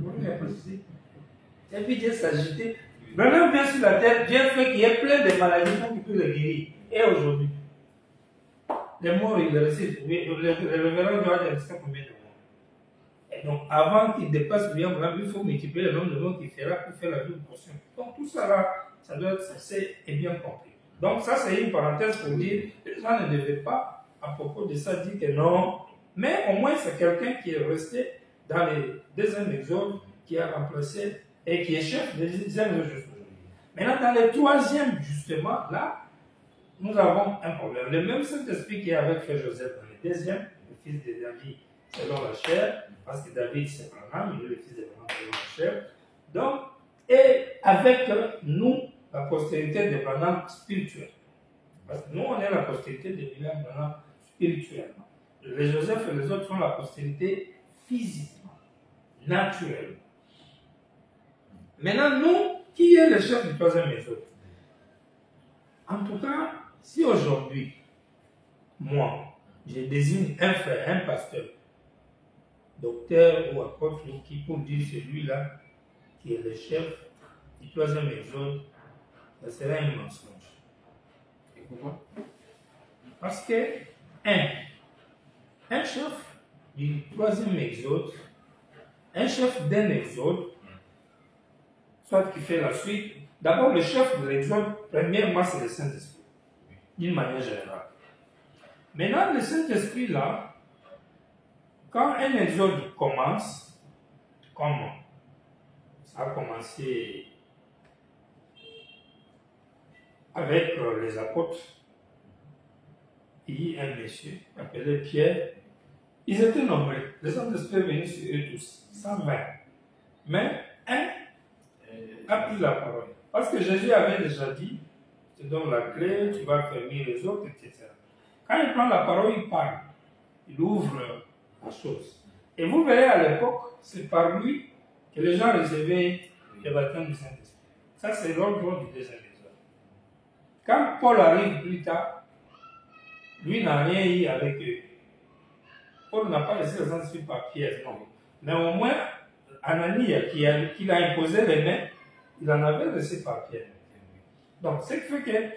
S2: Et puis Dieu s'agitait. Maintenant, vient sur la terre, Dieu fait qu'il y ait plein de maladies pour qu'il puisse les guérir. Et aujourd'hui, les morts, il les récite. Le révérend doit les réciter combien de morts? Et donc, avant qu'il dépasse bien, il faut multiplier le nombre de morts qu'il fera pour faire la double portion. Donc, tout ça là, ça doit être censé et bien compris. Donc, ça, c'est une parenthèse pour dire que les gens ne devaient pas, à propos de ça, dire que non. Mais au moins, c'est quelqu'un qui est resté dans les deuxième exode, qui a remplacé et qui est chef des deuxième exode. Maintenant, dans le troisième, justement, là, nous avons un problème. Le même Saint-Esprit qui est avec Frère Joseph dans le deuxième, le fils de David selon la chair, parce que David c'est Branham, il est le fils de Branham selon la chair. Donc, et avec nous, la postérité de Branham spirituelle. Parce que nous, on est la postérité de William Branham spirituellement. Les Joseph et les autres sont la postérité physiquement, naturellement. Maintenant, nous, qui est le chef du troisième méthode? En tout cas, si aujourd'hui, moi, je désigne un frère, un pasteur, docteur ou apôtre, qui pour dire celui-là, qui est le chef du troisième exode, ça sera un mensonge. Et pourquoi? Parce que, un, un chef du troisième exode, un chef d'un exode, soit qui fait la suite, d'abord le chef de l'exode, premièrement c'est le Saint-Esprit, d'une manière générale. Maintenant, le Saint-Esprit là, quand un exode commence, comme ça a commencé avec euh, les apôtres, il y a un monsieur appelé Pierre, ils étaient nombreux, le Saint-Esprit est venu sur eux tous, cent vingt. Mais un a pris la parole. Parce que Jésus avait déjà dit, je te donne la clé, tu vas fermer les autres, et cetera. Quand il prend la parole, il parle. Il ouvre la chose. Et vous verrez à l'époque, c'est par lui que les gens recevaient le baptême du Saint-Esprit. Ça, c'est l'ordre du deuxième exode. Quand Paul arrive plus tard, lui n'a rien eu avec eux. Paul n'a pas laissé le Saint-Esprit par Pierre, non. Mais au moins, Anania, qui a, qui a imposé les mains, il en avait laissé par Pierre. Donc, ce qui fait que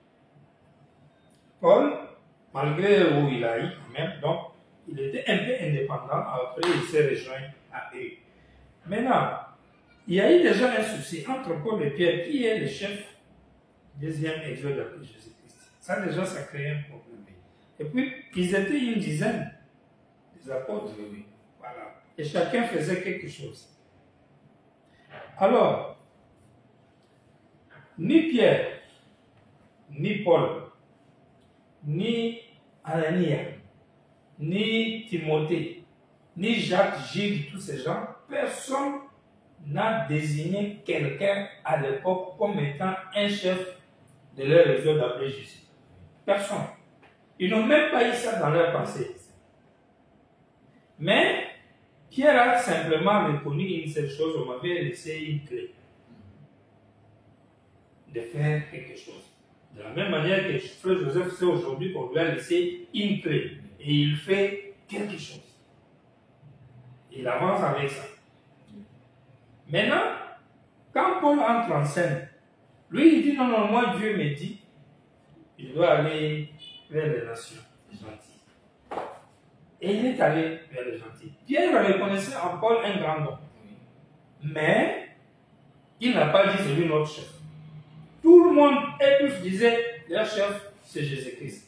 S2: Paul, malgré où il a eu quand même, donc, il était un peu indépendant, après il s'est rejoint à eux. Maintenant, il y a eu déjà un souci entre Paul et Pierre, qui est le chef deuxième exode après Jésus-Christ. Ça déjà, ça crée un problème. Et puis, ils étaient une dizaine, des apôtres. Voilà. Et chacun faisait quelque chose. Alors, ni Pierre, ni Paul ni Anania, ni Timothée, ni Jacques, Gilles, tous ces gens, personne n'a désigné quelqu'un à l'époque comme étant un chef de leur réseau d'après Jésus. Personne. Ils n'ont même pas eu ça dans leur pensée. Mais Pierre a simplement reconnu une seule chose, on m'avait laissé une clé de faire quelque chose. De la même manière que Frère Joseph sait aujourd'hui qu'on lui a laissé une clé et il fait quelque chose. Il avance avec ça. Maintenant, quand Paul entre en scène, lui il dit non, non, moi Dieu me dit, je dois aller vers les nations gentilles. Et il est allé vers les gentils. Pierre reconnaissait en Paul un grand homme. Mais il n'a pas dit c'est lui notre chef. Tout le monde et tous disaient leur chef c'est Jésus-Christ.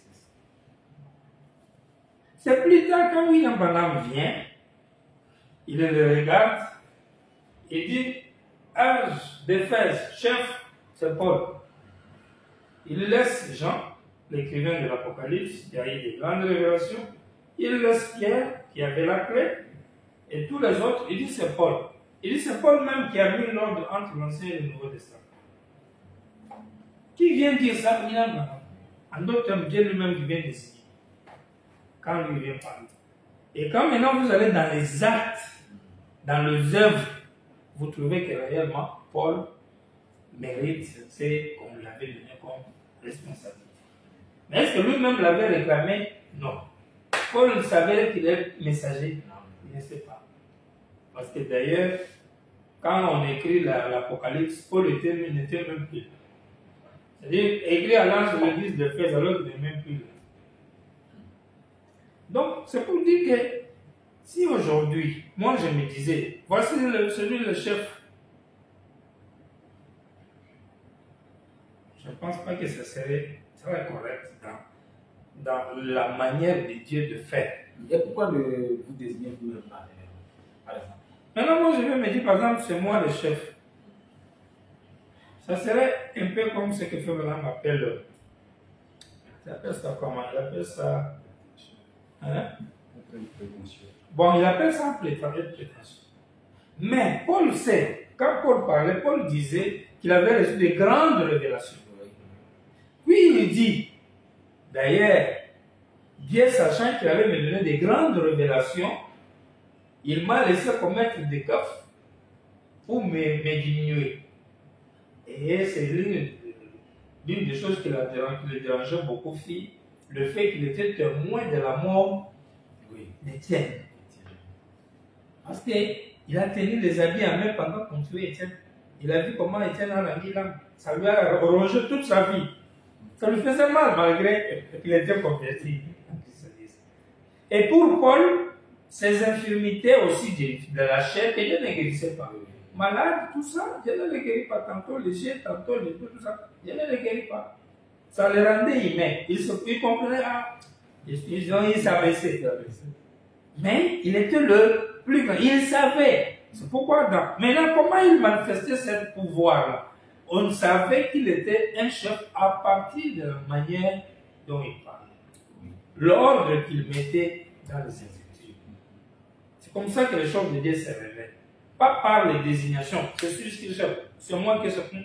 S2: C'est plus tard quand William Branham vient, il le regarde et dit Âge d'Éphèse, chef, c'est Paul. Il laisse Jean, l'écrivain de l'Apocalypse, qui a eu des grandes révélations. Il laisse Pierre, qui avait la clé, et tous les autres, il dit c'est Paul. Il dit c'est Paul même qui a mis l'ordre entre l'Ancien et le Nouveau Testament. Qui vient dire ça? En d'autres termes, Dieu lui-même qui vient décider. Quand lui vient parler. Et quand maintenant vous allez dans les actes, dans les œuvres, vous trouvez que réellement, Paul mérite ce qu'on lui avait donné comme responsabilité. Mais est-ce que lui-même l'avait réclamé? Non. Paul savait qu'il est messager? Il ne sait pas. Parce que d'ailleurs, quand on écrit l'Apocalypse, Paul n'était même plus là. C'est-à-dire, écrit à l'ange de l'église de Fès, alors qu'il n'est même plus là. Donc, c'est pour dire que si aujourd'hui, moi je me disais, voici le, celui le chef, je ne pense pas que ce serait très correct dans, dans la manière de Dieu de faire.
S1: Et pourquoi de vous désignez vous-même par exemple?
S2: Maintenant, moi je vais me dire, par exemple, c'est moi le chef. Ça serait un peu comme ce que Féminin m'appelle. Il appelle ça comment? Il appelle ça. Hein? Bon, il appelle ça prétention. Mais Paul sait, quand Paul parlait, Paul disait qu'il avait reçu de grandes révélations. Puis il dit, d'ailleurs, Dieu sachant qu'il allait me donner de grandes révélations, il m'a laissé commettre des gaffes pour me, me diminuer. Et c'est l'une des choses qui le dérangeait beaucoup, fille, le fait qu'il était témoin de la mort d'Étienne. Parce qu'il a tenu les habits en main pendant qu'on tuait Étienne. Il a vu comment Étienne a mis l'âme. Ça lui a rongé toute sa vie. Ça lui faisait mal malgré qu'il était converti. Et pour Paul, ses infirmités aussi de, de la chair, que Dieu ne guérissait pas. Malade, tout ça, Dieu ne le guérit pas. Tantôt léger, tantôt léger, tout ça, Dieu ne le guérit pas. Ça le rendait humain. Ils, ils comprenaient, ah, ils ont ils s'abaissaient. Mais il était le plus grand. Il savait. C'est pourquoi, dans... maintenant, comment il manifestait ce pouvoir-là? On savait qu'il était un chef à partir de la manière dont il parlait. L'ordre qu'il mettait dans les Écritures. C'est comme ça que les choses de Dieu se révèlent. Pas par les désignations. C'est celui qui est chef. C'est moi qui suis chef.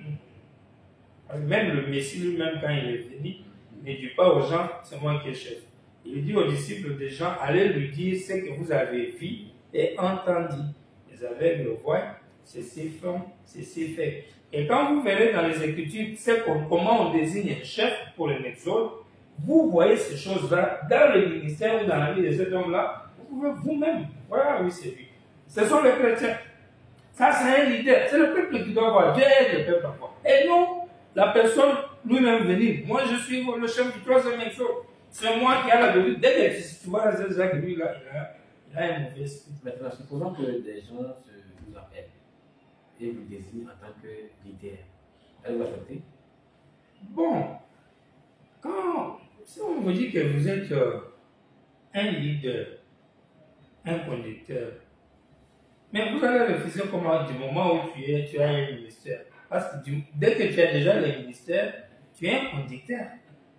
S2: Même le Messie lui-même, quand il est venu, il ne dit pas aux gens, c'est moi qui est chef. Il dit aux disciples des gens, allez lui dire ce que vous avez vu et entendu. Les aveugles le voient, ceci fait, ceci fait. Et quand vous verrez dans les Écritures, c'est comment on désigne un chef pour un exode, vous voyez ces choses-là dans le ministère ou dans la vie de cet homme-là, vous pouvez vous-même, voilà, oui, c'est lui. Ce sont les chrétiens. Ça, c'est un leader. C'est le peuple qui doit voir. Dieu aide le peuple à voir. Et non, la personne lui-même venir. Moi, je suis le chef du troisième exode. C'est moi qui ai la vérité. Dès que tu vois, c'est Jacques, lui, là, il a, il a un mauvais esprit.
S1: Maintenant, supposons que des gens se vous appellent et vous désignent en tant que leader. Elle vous accepter?
S2: Bon, quand, si on vous dit que vous êtes euh, un leader, un conducteur, mais vous allez refuser comment du moment où tu es, tu as un ministère. Parce que du, dès que tu as déjà le ministère, tu es un conducteur.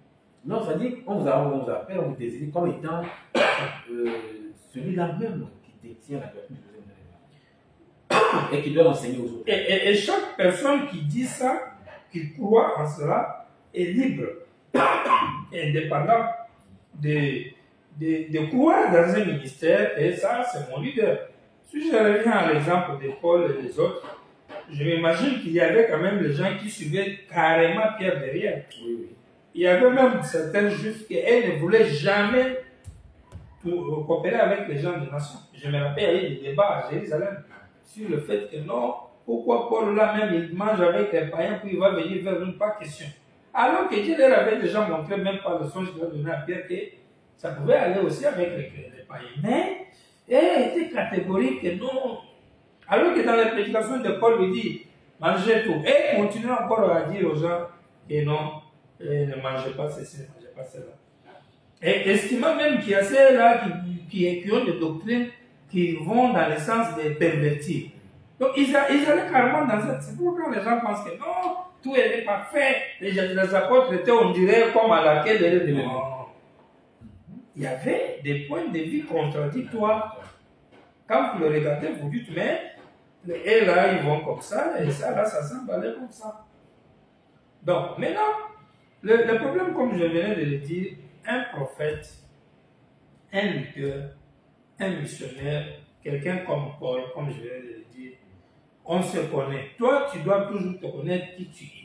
S1: Non, ça dit qu'on vous, a- on vous appelle, on vous désigne comme étant euh, celui-là même qui détient la vertu de Joseph et qui doit l'enseigner aux autres.
S2: Et, et, et chaque personne qui dit ça, qui croit en cela, est libre, indépendant de, de, de croire dans un ministère, et ça, c'est mon leader. Si je reviens à l'exemple de Paul et des autres, je m'imagine qu'il y avait quand même les gens qui suivaient carrément Pierre derrière.
S1: Oui, oui.
S2: Il y avait même certains juifs qui ne voulaient jamais pour coopérer avec les gens des nations. Je me rappelle, il y a eu des débats à Jérusalem sur le fait que non, pourquoi Paul là même il mange avec les païens puis il va venir vers nous, pas question. Alors que Dieu leur avait déjà montré, même par le songe qu'il a donné à Pierre, que ça pouvait aller aussi avec les, les païens. Mais il était catégorique que non. Alors que dans les prédications de Paul, il dit mangez tout. Et il continue encore à dire aux gens que non, ne mangez pas ceci, ne mangez pas cela. Et estimant même qu'il y a ceux-là qui, qui, qui ont des doctrines qui vont dans le sens de pervertir. Donc ils, a, ils allaient carrément dans cette. C'est pourquoi les gens pensent que non, tout était parfait. Les, les apôtres étaient, on dirait, comme à laquelle de non. Il y avait des points de vue contradictoires. Quand vous le regardez, vous dites, mais, et là, ils vont comme ça, et ça, là, ça semble aller comme ça. Donc, maintenant, le, le problème, comme je venais de le dire, un prophète, un leader, un missionnaire, quelqu'un comme Paul, comme je venais de le dire, on se connaît. Toi, tu dois toujours te connaître qui tu es.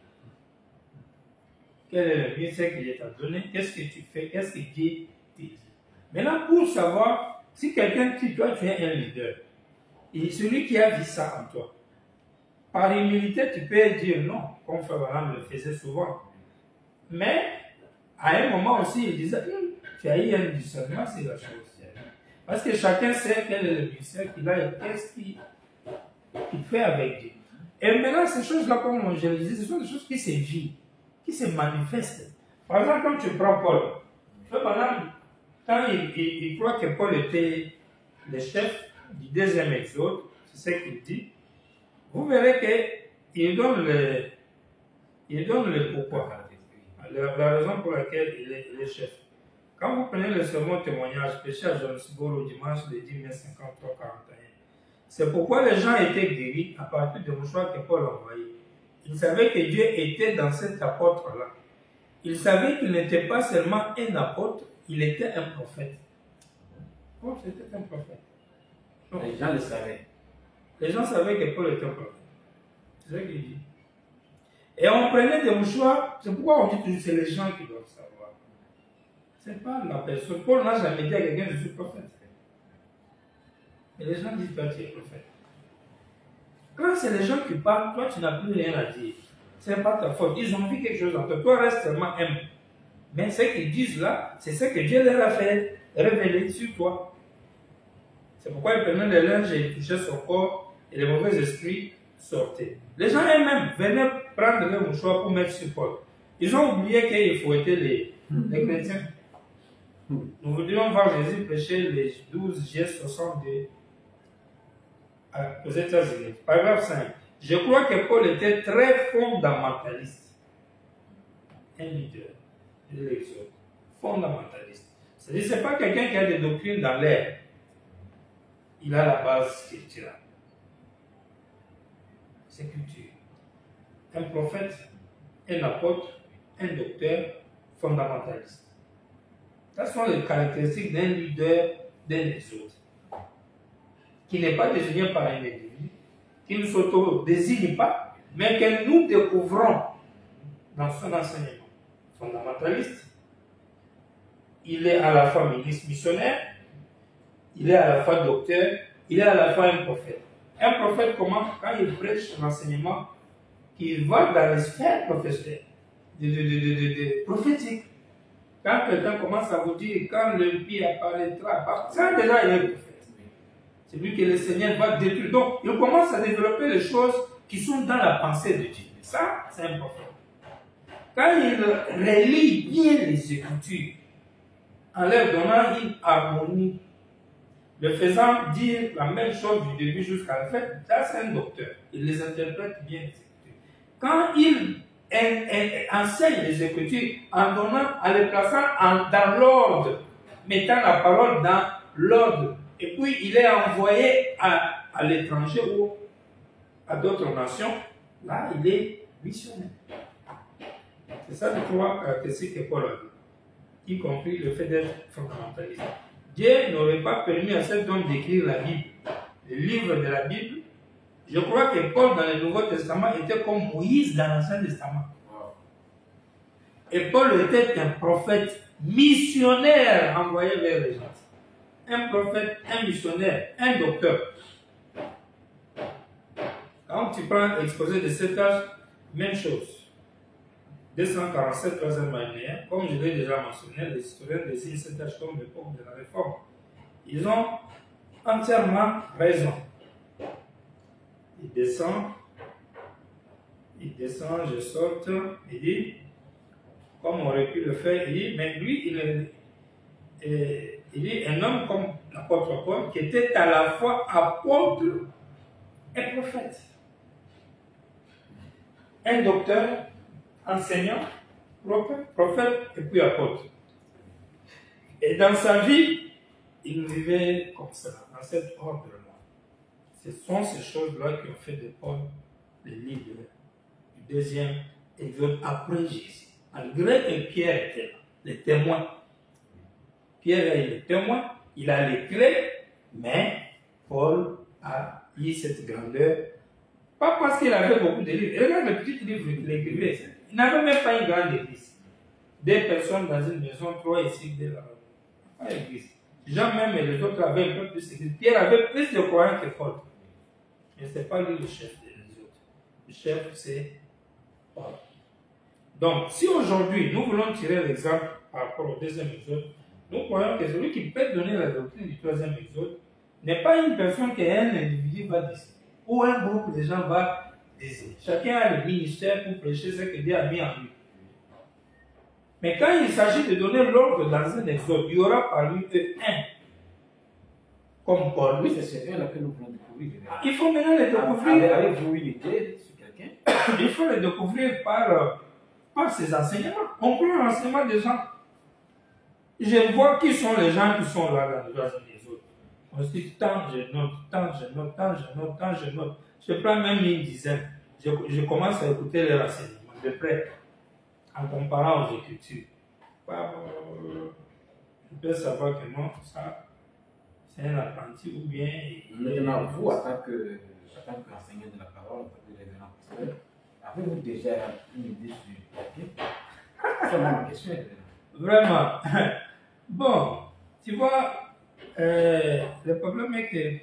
S2: Quel est le ministère que Dieu t'a donné? Qu'est-ce que tu fais? Qu'est-ce que Dieu te dit? Maintenant, pour savoir si quelqu'un qui, toi, tu es un leader, et celui qui a vu ça en toi, par humilité, tu peux dire non, comme Frère Branham le faisait souvent. Mais, à un moment aussi, il disait, hm, tu as eu un discernement, c'est la chose. Parce que chacun sait quel est le ministère qu'il a et qu'est-ce qu'il qu'il fait avec Dieu. Et maintenant, ces choses-là, comme je le disais, ce sont des choses qui se vivent, qui se manifestent. Par exemple, quand tu prends Paul, Frère Branham, quand il, il, il croit que Paul était le chef du deuxième exode, c'est ce qu'il dit, vous verrez qu'il donne le, il donne le pourquoi, la, la raison pour laquelle il est, il est chef. Quand vous prenez le second témoignage, péché à Johannesburg au dimanche le dix mai cinquante-trois quarante et un, c'est pourquoi les gens étaient guéris à partir de mouchoirs que Paul a envoyé. Ils savaient que Dieu était dans cet apôtre-là. Ils savaient qu'il n'était pas seulement un apôtre, il était un prophète. Paul était un prophète.
S1: Donc, les gens le savaient.
S2: Les gens savaient que Paul était un prophète. C'est ce qu'il dit. Et on prenait des mouchoirs, c'est pourquoi on dit toujours que c'est les gens qui doivent savoir. Ce n'est pas la personne. Paul n'a jamais dit à quelqu'un je suis prophète. Et les gens disent toi tu es prophète. Quand c'est les gens qui parlent, toi tu n'as plus rien à dire. Ce n'est pas ta faute. Ils ont vu quelque chose en toi. Toi reste seulement un. Mais ce qu'ils disent là, c'est ce que Dieu leur a fait révéler sur toi. C'est pourquoi ils prenaient le linge et ils touchaient son corps et les mauvais esprits sortaient. Les gens eux-mêmes venaient prendre le mouchoir pour mettre sur Paul. Ils ont oublié qu'il faut être les, les chrétiens. Nous voudrions voir Jésus prêcher les douze G soixante-deux aux États-Unis. Paragraphe cinq. Je crois que Paul était très fondamentaliste. Un leader de l'exode. Fondamentaliste. C'est-à-dire que ce n'est pas quelqu'un qui a des doctrines dans l'air. Il a la base scripturale. C'est culture. Un prophète, un apôtre, un docteur fondamentaliste. Ce sont les caractéristiques d'un leader d'un exode. Qui n'est pas désigné par un individu, qui ne s'auto-désigne pas, mais que nous découvrons dans son enseignement. Fondamentaliste, il est à la fois ministre missionnaire, il est à la fois docteur, il est à la fois un prophète. Un prophète, comment, quand il prêche l'enseignement, qu'il va dans les sphères professionnelles, de, de, de, de, de, de prophétique. Quand quelqu'un commence à vous dire, quand le pied apparaîtra, ça déjà il est prophète. C'est lui que le Seigneur va détruire. Donc, il commence à développer les choses qui sont dans la pensée de Dieu. Ça, c'est un prophète. Quand il relie bien les Écritures, en leur donnant une harmonie, le faisant dire la même chose du début jusqu'à la fin, ça c'est un docteur. Il les interprète bien les Écritures. Quand il enseigne les Écritures en donnant, en les plaçant en, dans l'ordre, mettant la parole dans l'ordre. Et puis il est envoyé à, à l'étranger ou à d'autres nations. Là, il est missionnaire. C'est ça les trois caractéristiques que Paul a dit, y compris le fait d'être fondamentaliste. Dieu n'aurait pas permis à cet homme d'écrire la Bible, le livre de la Bible. Je crois que Paul dans le Nouveau Testament était comme Moïse dans l'Ancien Testament. Et Paul était un prophète missionnaire envoyé vers les gens. Un prophète, un missionnaire, un docteur. Quand tu prends l'exposé de cet âge, même chose. deux cent quarante-sept, troisième millénaire, comme je l'ai déjà mentionné, les historiens désignent cet âge comme l'époque de la Réforme. Ils ont entièrement raison. Il descend, il descend, je saute, il dit, comme on aurait pu le faire, il dit, mais lui, il est, et, il dit, un homme comme l'apôtre Paul, qui était à la fois apôtre et prophète. Un docteur, enseignant, prophète, prophète et puis apôtre. Et dans sa vie, il vivait comme ça, dans cet ordre-là. Ce sont ces choses-là qui ont fait de Paul le leader du deuxième exode après Jésus. Malgré que Pierre était là, le témoin. Pierre est le témoin, il a les clés, mais Paul a eu cette grandeur. Pas parce qu'il avait beaucoup de livres. Regarde le petit livre qu'il écrivait. Il n'avait même pas une grande église. Deux personnes dans une maison, trois ici, deux là. Pas l'église. Jean même et les autres avaient un peu plus d'église. Pierre avait plus de croyants que Paul. Mais ce n'est pas lui le chef des autres. Le chef, c'est Paul. Donc, si aujourd'hui, nous voulons tirer l'exemple par rapport au deuxième exode, nous croyons que celui qui peut donner la doctrine du troisième exode n'est pas une personne qu'un individu va décider, ou un groupe de gens va décider. Chacun a le ministère pour prêcher ce que Dieu a mis en lui. Mais quand il s'agit de donner l'ordre dans un exode, il y aura parmi eux un, comme Paul.
S1: Oui, c'est eux là que nous voulons découvrir.
S2: Il faut maintenant les découvrir.
S1: Avez-vous une idée sur quelqu'un?
S2: Il faut les découvrir par, par ses enseignements. On prend l'enseignement des gens. Je vois qui sont les gens qui sont là dans le troisième exode. On se dit tant, je note, tant, je note, tant, je note, tant, je note. Je prends même une dizaine. Je, je commence à écouter les renseignements de près, en comparant aux Écritures. Je peux savoir que non, ça, c'est un apprenti ou bien.
S1: Maintenant, vous, en tant qu'enseignant de la parole, en tant que révérend pasteur, avez-vous déjà une idée sur papier? C'est vraiment ma question.
S2: Vraiment. Bon, tu vois, euh, le problème est que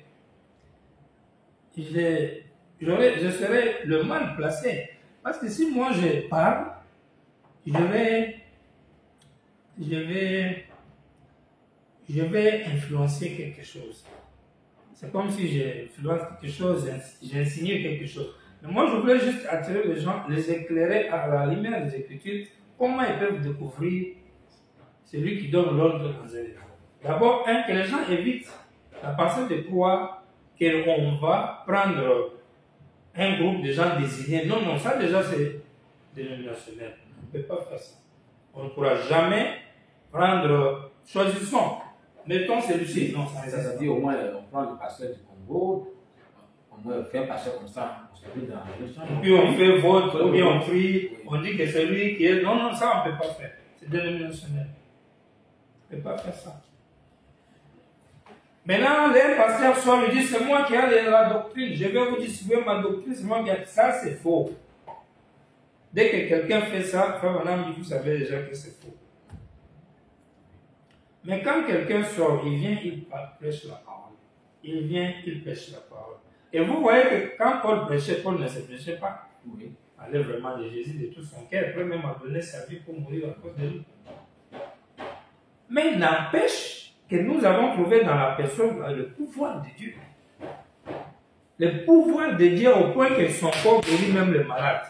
S2: je, je serais le mal placé. Parce que si moi je parle, je vais, je vais, je vais influencer quelque chose. C'est comme si j'influence quelque chose, j'insinue quelque chose. Mais moi, je voulais juste attirer les gens, les éclairer à la lumière des Écritures, comment ils peuvent découvrir celui qui donne l'ordre dans un état. D'abord, un, que les gens évitent la pensée de croire qu'on va prendre un groupe de gens désignés. Non, non, ça déjà c'est dénominationnel. On ne peut pas faire ça. On ne pourra jamais prendre, choisissons, mettons celui-ci. Non, ça
S1: ça veut dire au moins on prend le pasteur du Congo, au moins on fait un pasteur comme ça, on se met dans le champ.
S2: Puis on fait vote, ou bien on prie, on dit que c'est lui qui est. Non, non, ça on ne peut pas faire. C'est dénominationnel. On ne peut pas faire ça. Maintenant, les pasteurs soient lui disent, c'est moi qui ai la doctrine, je vais vous distribuer ma doctrine, c'est moi qui ai. Ça, c'est faux. Dès que quelqu'un fait ça, frère Madame, vous savez déjà que c'est faux. Mais quand quelqu'un sort, il vient, il prêche la parole. Il vient, il prêche la parole. Et vous voyez que quand Paul prêchait, Paul ne se prêchait pas. Oui. Il parlait vraiment de Jésus de tout son cœur. Il peut même a donné sa vie pour mourir à cause de lui. Mais il n'empêche que nous avons trouvé dans la personne le pouvoir de Dieu. Le pouvoir de Dieu au point que son corps guérit même le malade.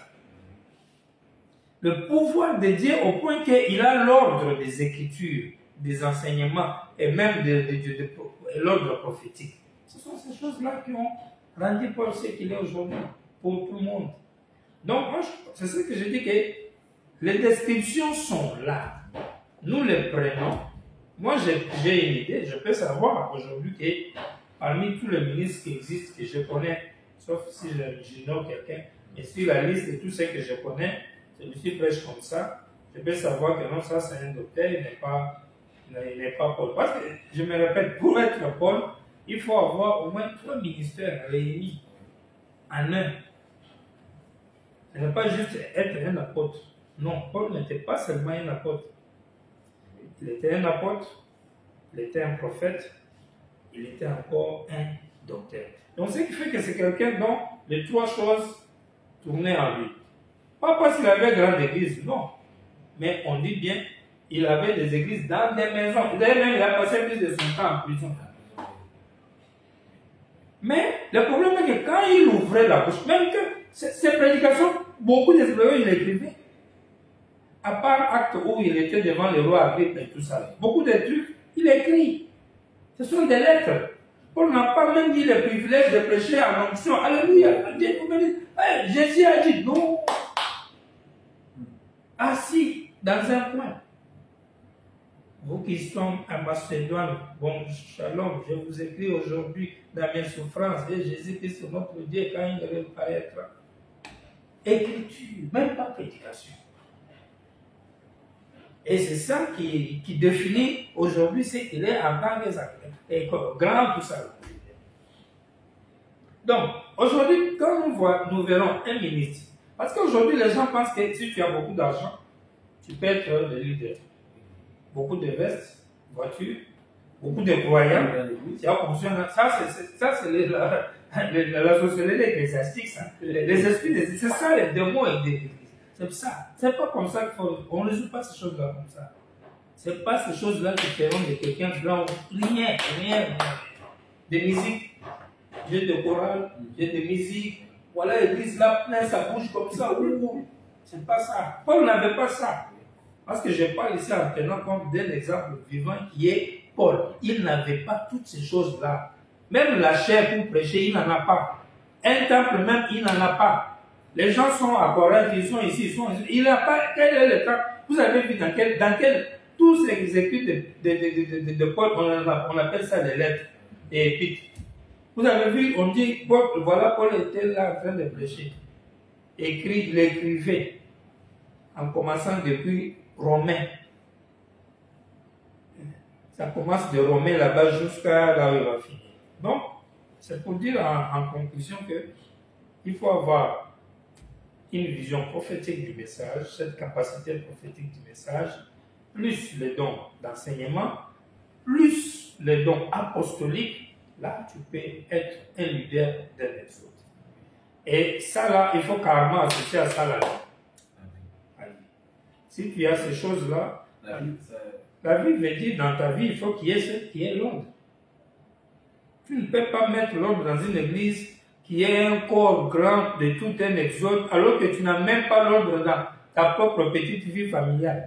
S2: Le pouvoir de Dieu au point qu'il a l'ordre des Écritures, des enseignements et même de, de, de, de, de l'ordre prophétique. Ce sont ces choses-là qui ont rendu Paul ce qu'il est aujourd'hui pour tout le monde. Donc, moi, c'est ce que je dis que les descriptions sont là. Nous les prenons. Moi, j'ai une idée. Je peux savoir aujourd'hui que parmi tous les ministres qui existent, que je connais, sauf si j'ignore quelqu'un, et sur la liste de tous ceux que je connais, celui-ci prêche comme ça, je peux savoir que non, ça c'est un docteur, il n'est pas, il n'est pas Paul. Parce que, je me répète, pour être Paul, il faut avoir au moins trois ministères réunis en un. Ce n'est pas juste être un apôtre. Non, Paul n'était pas seulement un apôtre. Il était un apôtre, il était un prophète, il était encore un docteur. Donc ce qui fait que c'est quelqu'un dont les trois choses tournaient en lui. Pas parce qu'il avait grande église, non. Mais on dit bien, il avait des églises dans des maisons. D'ailleurs même, il a passé plus de cinq ans en prison. Mais le problème est que quand il ouvrait la bouche, même que ses prédications, beaucoup de théologiens, il écrivait. À part acte où il était devant le roi Agrippa et tout ça. Beaucoup de trucs, il écrit. Ce sont des lettres. On n'a pas même dit le privilège de prêcher en onction. Alléluia. Hey, Jésus a dit non. Assis dans un coin. Vous qui sont à Macédoine, bon shalom, je vous écris aujourd'hui dans mes souffrances et Jésus-Christ notre Dieu quand il devait paraître. Écriture, même pas prédication. Et c'est ça qui, qui définit aujourd'hui ce qu'il est en tant que grand tout ça. Donc, aujourd'hui, quand nous, voit, nous verrons un ministre, parce qu'aujourd'hui les gens pensent que si tu as beaucoup d'argent, tu peux être le leader. Beaucoup de vestes, voitures, beaucoup de croyants, tu as construit un... Ça, c'est la, la, la société ecclésiastique, ça. Les, les esprits, c'est ça les démons et des... C'est ça. C'est pas comme ça qu'il faut... On ne résout pas ces choses-là comme ça. C'est pas ces choses-là qui feront de quelqu'un blanc. Rien, rien. De musique, jeu de chorale, jeu de musique. Voilà l'église là, plein sa bouche comme ça. C'est pas ça. Paul n'avait pas ça. Parce que je parle ici en tenant compte d'un exemple vivant qui est Paul. Il n'avait pas toutes ces choses-là. Même la chair pour prêcher, il n'en a pas. Un temple même, il n'en a pas. Les gens sont à Corinthe, ils sont ici, ils sont ici. Il n'a pas. Quel est le temps? Vous avez vu dans quel. Dans quel tous ces écrits de, de, de, de, de Paul, on, on appelle ça des lettres, des épîtres. Vous avez vu, on dit, Paul, voilà, Paul était là en train de prêcher. Écrit, il écrivait, en commençant depuis Romains. Ça commence de Romains là-bas jusqu'à là où il va finir. Donc, c'est pour dire en, en conclusion que il faut avoir une vision prophétique du message, cette capacité prophétique du message, plus les dons d'enseignement, plus les dons apostoliques, là tu peux être un leader d'un exode. Et ça là, il faut carrément associer à ça la vie. Si tu as ces choses-là, la, la vie veut dire dans ta vie, il faut qu'il y ait ce qui est l'ordre. Tu ne peux pas mettre l'ordre dans une église qui est un corps grand de tout un exode, alors que tu n'as même pas l'ordre dans ta propre petite vie familiale.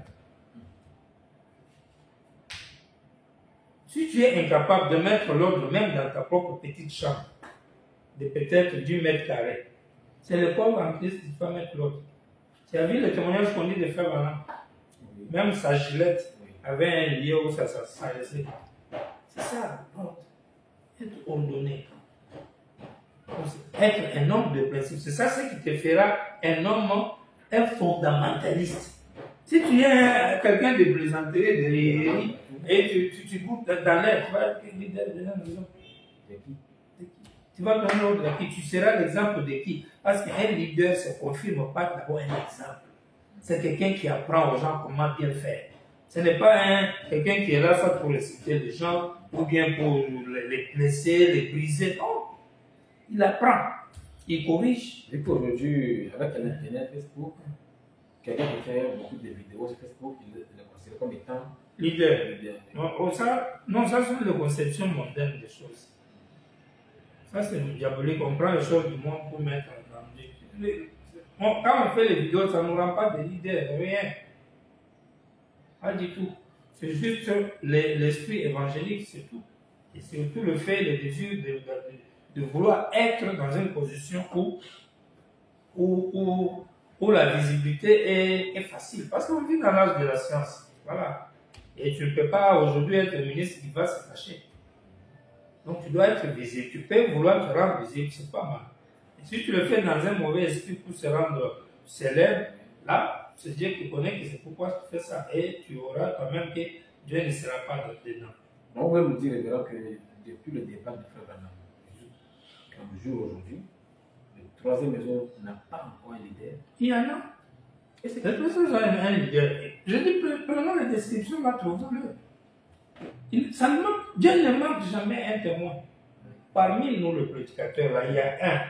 S2: Si tu es incapable de mettre l'ordre même dans ta propre petite chambre, de peut-être dix mètres carrés, c'est le corps en Christ qui va mettre l'ordre. Tu as vu le témoignage qu'on dit de Frère Branham? Même sa gilette avait un lieu où ça s'arrêtait. C'est ça, l'ordre. Être ordonné. Être un homme de principe. C'est ça ce qui te fera un homme, un fondamentaliste. Si tu es quelqu'un de plaisanterie, de rire, et tu, tu, tu goûtes dans l'air, tu vas être leader de la maison. Tu vas donner l'ordre à qui? Tu seras l'exemple de qui? Parce qu'un leader ne se confirme pas d'abord un exemple. C'est quelqu'un qui apprend aux gens comment bien faire. Ce n'est pas quelqu'un qui est là soit pour inciter les gens ou bien pour les blesser, les briser. Non. Il apprend. Il corrige.
S1: Et pour aujourd'hui, avec l'Internet, Facebook, quelqu'un qui fait beaucoup de vidéos sur Facebook, il le considère comme étant
S2: leader. leader. Non, ça, non, ça sont les conceptions modernes des choses. Ça, c'est le diabolique. On prend les choses du monde pour mettre en danger. Quand on fait les vidéos, ça ne nous rend pas des leaders, rien. Pas du tout. C'est juste l'esprit évangélique, c'est tout. Et surtout le fait, le désir de, de, de vouloir être dans une position où où, où, où la visibilité est, est facile. Parce qu'on vit dans l'âge de la science. Voilà. Et tu ne peux pas aujourd'hui être ministre qui va se cacher. Donc tu dois être visible. Tu peux vouloir te rendre visible, c'est pas mal. Et si tu le fais dans un mauvais esprit pour se rendre célèbre, là, c'est Dieu qui connaît que c'est pourquoi tu fais ça. Et tu auras quand même que Dieu ne sera pas dedans.
S1: On va nous dire que depuis le départ de Frère Branham, comme jour aujourd'hui, le troisième maison n'a pas encore un leader.
S2: Il y en a. Et c'est quelque chose a un leader. Je dis, prenons la description, là, trouvons-le. Ça ne manque, Dieu ne manque jamais un témoin. Parmi nous, le prédicateur, là, il y a un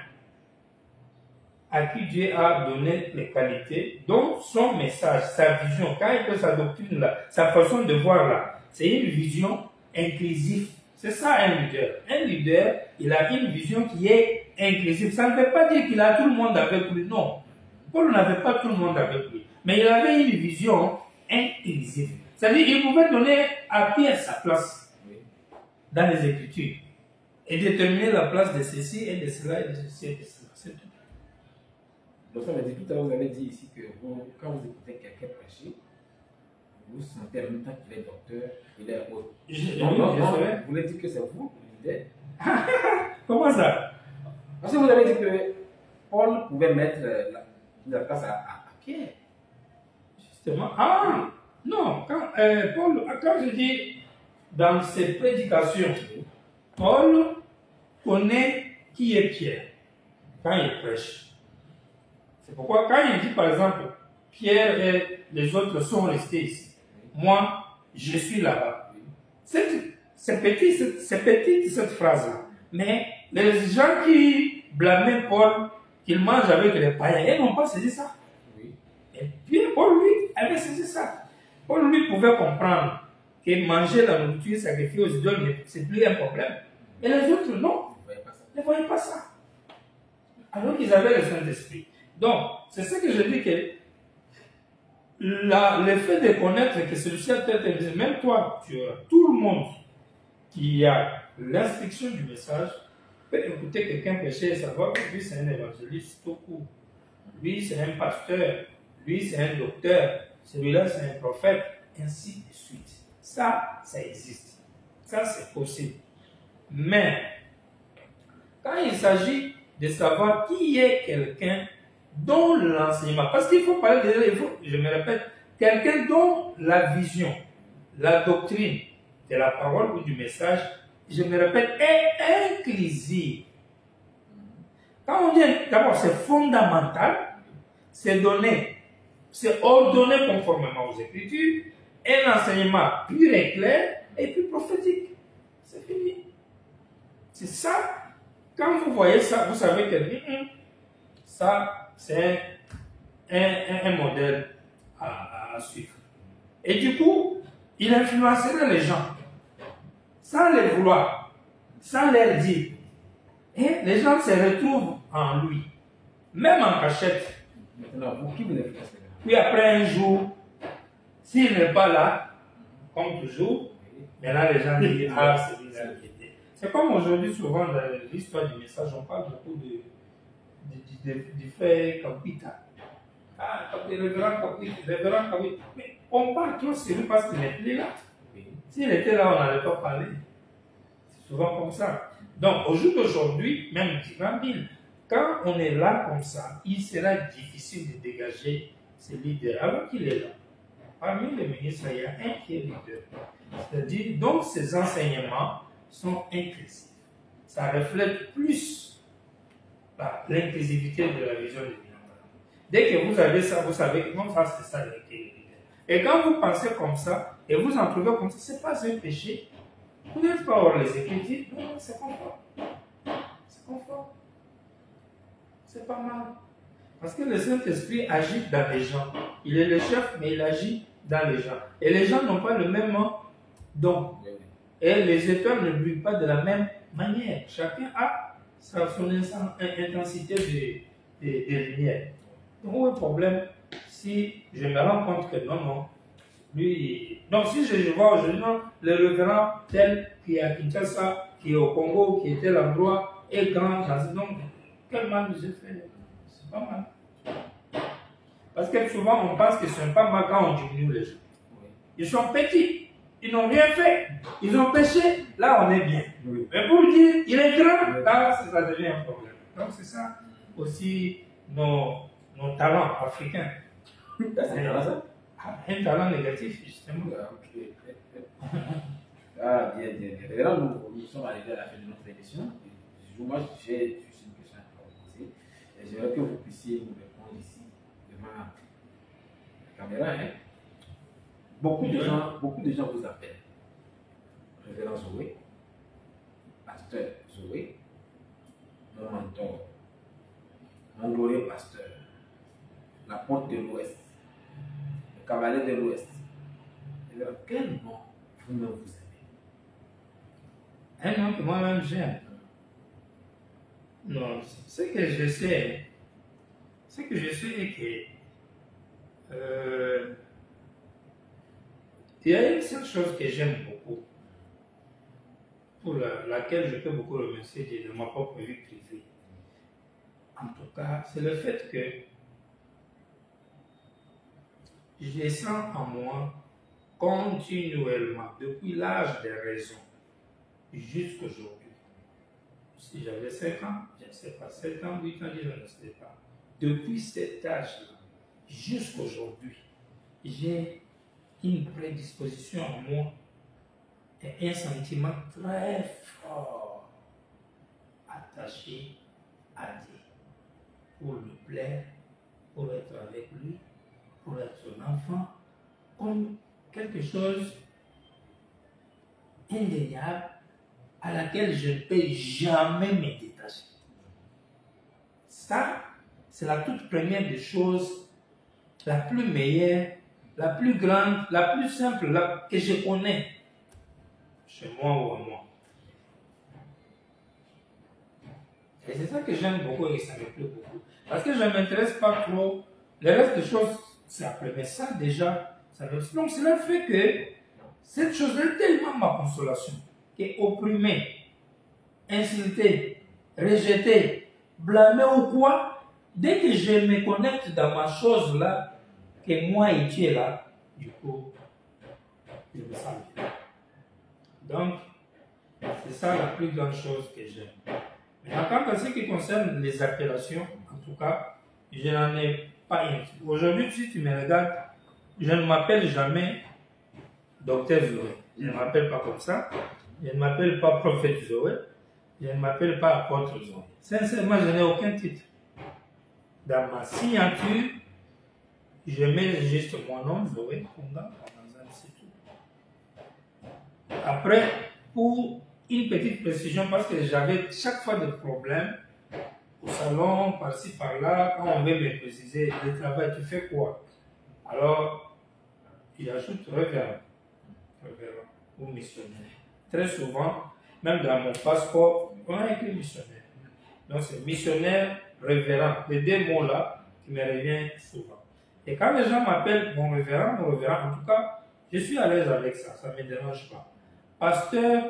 S2: à qui Dieu a donné les qualités, donc son message, sa vision, quand il fait sa doctrine, là, sa façon de voir, là, c'est une vision inclusive. C'est ça un leader. Un leader, il a une vision qui est inclusive. Ça ne veut pas dire qu'il a tout le monde avec lui, non. Paul n'avait pas tout le monde avec lui. Mais il avait une vision inclusive. C'est-à-dire qu'il pouvait donner à Pierre sa place dans les Écritures et déterminer la place de ceci et de cela et de ceci et de cela. C'est tout.
S1: Donc ça veut dire, tout à l'heure, vous avez dit ici que vous, quand vous écoutez quelqu'un prêcher, vous sentez en même temps qu'il est docteur, il est autre. Non, non, non, vous voulez dire que c'est vous, le leader.
S2: Comment ça?
S1: Parce que vous avez dit que Paul pouvait mettre la, la place à, à, à Pierre.
S2: Justement. Ah non, quand, euh, Paul, quand je dis dans ses prédications, Paul connaît qui est Pierre quand il prêche. C'est pourquoi quand il dit par exemple, Pierre et les autres sont restés ici. Moi, je suis là-bas. C'est petit, c'est petit cette phrase-là. Mais les gens qui blâmaient Paul, qu'il mange avec les païens, ils n'ont pas saisi ça.
S1: Oui.
S2: Et puis Paul, lui, avait saisi ça. Paul, lui, pouvait comprendre que manger la nourriture sacrifiée aux idoles, c'est plus un problème. Et les autres, non. Ils ne voyaient pas ça. Alors qu'ils avaient le Saint-Esprit. Donc, c'est ce que je dis que la, le fait de connaître que celui-ci a peut-être, même toi, tu as tout le monde qui a l'instruction du message, peut écouter quelqu'un prêcher et savoir que lui c'est un évangéliste tout court. Lui c'est un pasteur, lui c'est un docteur, celui-là c'est un prophète, ainsi de suite. Ça, ça existe. Ça c'est possible. Mais, quand il s'agit de savoir qui est quelqu'un dont l'enseignement, parce qu'il faut parler de, il faut, je me répète, quelqu'un dont la vision, la doctrine de la parole ou du message, je me répète, est inclusive. Quand on dit, d'abord c'est fondamental, c'est donné, c'est ordonné conformément aux Écritures, un enseignement pur et clair, et puis prophétique. C'est fini. C'est ça. Quand vous voyez ça, vous savez que mm, ça, c'est un, un, un modèle à, à suivre. Et du coup, il influencerait les gens, sans les vouloir, sans leur dire. Et les gens se retrouvent en lui, même en cachette.
S1: Maintenant, vous qui vous influencez?
S2: Puis après un jour, s'il n'est pas là, comme toujours, mais là les gens disent, ah, c'est lui qui était. C'est comme aujourd'hui, souvent, dans l'histoire du message, on parle beaucoup de, de, de, de, du frère Kapita. Ah, le révérend Kapita, le révérend Kapita. Mais on parle trop sur lui parce qu'il n'est plus là. S'il était là, on n'allait pas parler. C'est souvent comme ça. Donc, au jour d'aujourd'hui, même durant mille, quand on est là comme ça, il sera difficile de dégager ce leader alors qu'il est là. Parmi les ministres, il y a un qui est leader. C'est-à-dire, donc, ces enseignements sont inclusifs. Ça reflète plus l'inclusivité de la vision de William Branham. Dès que vous avez ça, vous savez que non, ça c'est ça qui est leader. Et quand vous pensez comme ça, et vous en trouvez comme ça, ce n'est pas un péché. Vous n'êtes pas hors les Écritures, non, c'est conforme. C'est conforme. C'est pas mal. Parce que le Saint-Esprit agit dans les gens. Il est le chef, mais il agit dans les gens. Et les gens n'ont pas le même don. Et les étoiles ne brillent pas de la même manière. Chacun a son intensité de, de, de lumière. Donc, où est le problème si je me rends compte que non, non, lui. Donc, si je, je vois aujourd'hui, non, le révérend tel qui est à Kinshasa, qui est au Congo, qui est tel endroit, est grand, donc, quel mal j'ai fait? C'est pas mal. Parce que souvent, on pense que ce n'est pas mal quand on diminue les gens. Oui. Ils sont petits, ils n'ont rien fait, ils ont péché, là on est bien. Oui. Mais pour dire, il est grand, oui. Là ça devient un problème. Donc c'est ça aussi nos, nos talents africains.
S1: C'est un, ça?
S2: Un talent négatif, justement.
S1: Ah, okay. Ah, bien, bien, bien. Et là, nous, nous sommes arrivés à la fin de notre émission. Moi, j'ai juste une question à vous poser. Et j'aimerais que vous puissiez nous répondre ici, devant la caméra. Hein. Beaucoup, de gens, beaucoup de gens vous appellent. Révérend Zoé, pasteur Zoé, mon mentor, mon glorieux pasteur, la porte de l'Ouest, le cavalier de l'Ouest. Quel nom vous-même vous aimez?
S2: Un nom que moi-même j'aime. Non, ce que je sais, ce que je sais est que euh, il y a une seule chose que j'aime beaucoup, pour la, laquelle je peux beaucoup remercier Dieu de ma propre vie privée. En tout cas, c'est le fait que je sens en moi continuellement, depuis l'âge des raisons, jusqu'à aujourd'hui. Si j'avais cinq ans, je ne sais pas, sept ans, huit ans, je ne sais pas. Depuis cet âge-là, jusqu'à aujourd'hui, j'ai une prédisposition en moi et un sentiment très fort attaché à Dieu, pour lui plaire, pour être avec lui, pour être son enfant, comme quelque chose indéniable à laquelle je ne peux jamais me détacher. Ça, c'est la toute première des choses, la plus meilleure, la plus grande, la plus simple la, que je connais chez moi ou à moi. Et c'est ça que j'aime beaucoup et ça me plaît beaucoup. Parce que je ne m'intéresse pas trop. Le reste des choses, c'est après. Mais ça, déjà, ça me... Donc, cela fait que cette chose est tellement ma consolation. Qu'est opprimé, insulté, rejeté, blâmé ou quoi, dès que je me connecte dans ma chose là, que moi et Dieu là, du coup, je me sens bien. Donc, c'est ça la plus grande chose que j'aime. Maintenant, en ce qui concerne les appellations, en tout cas, je n'en ai pas une. Aujourd'hui, si tu me regardes, je ne m'appelle jamais docteur Zoé. Je ne m'appelle pas comme ça. Je ne m'appelle pas prophète Zoé. Je ne m'appelle pas apôtre Zoé. Sincèrement, je n'ai aucun titre. Dans ma signature, je mets juste mon nom, Zoé Konga, c'est tout. Après, pour une petite précision, parce que j'avais chaque fois des problèmes au salon, par-ci, par-là, quand on veut me préciser le travail, tu fais quoi? Alors, j'ajoute révérend, révérend ou missionnaire. Très souvent, même dans mon passeport, on a écrit missionnaire. Donc c'est missionnaire, révérend. Les deux mots-là qui me reviennent souvent. Et quand les gens m'appellent mon révérend, mon révérend, en tout cas, je suis à l'aise avec ça, ça ne me dérange pas. Pasteur,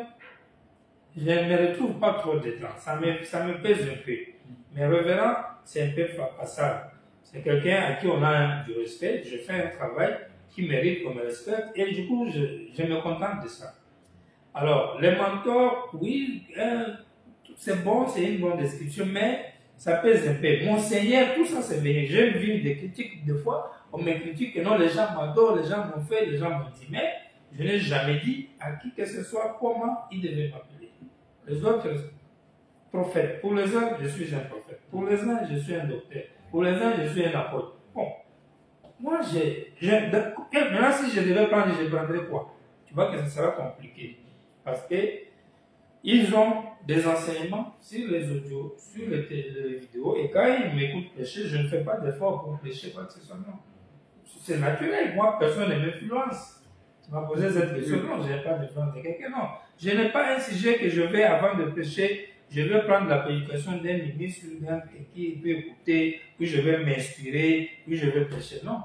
S2: je ne me retrouve pas trop dedans, ça me, ça me pèse un peu. Mais révérend, c'est un peu passable. C'est quelqu'un à qui on a du respect, je fais un travail qui mérite qu'on me respecte, et du coup, je, je me contente de ça. Alors, les mentors, oui, euh, c'est bon, c'est une bonne description, mais ça pèse un peu. Monseigneur, tout ça, c'est bien. J'ai vu des critiques, des fois, on me critique que non, les gens m'adorent, les gens m'ont fait, les gens m'ont dit, mais je n'ai jamais dit à qui que ce soit comment ils devaient m'appeler. Les autres prophètes, pour les uns, je suis un prophète. Pour les uns, je suis un docteur. Pour les uns, je suis un apôtre. Bon, moi, j'ai... Maintenant, si je devais prendre, je prendrais quoi? Tu vois que ça sera compliqué. Parce que ils ont des enseignements sur les audios, sur les, les vidéos, et quand ils m'écoutent prêcher, je ne fais pas d'effort pour prêcher quoi que ce soit. Non. C'est naturel. Moi, personne ne m'influence. Tu m'as posé cette question. Non, je n'ai pas d'influence de quelqu'un. Non. Je n'ai pas un sujet que je vais, avant de prêcher, je vais prendre la prédication d'un ministre, d'un qui peut écouter, puis je vais m'inspirer, puis je vais prêcher. Non.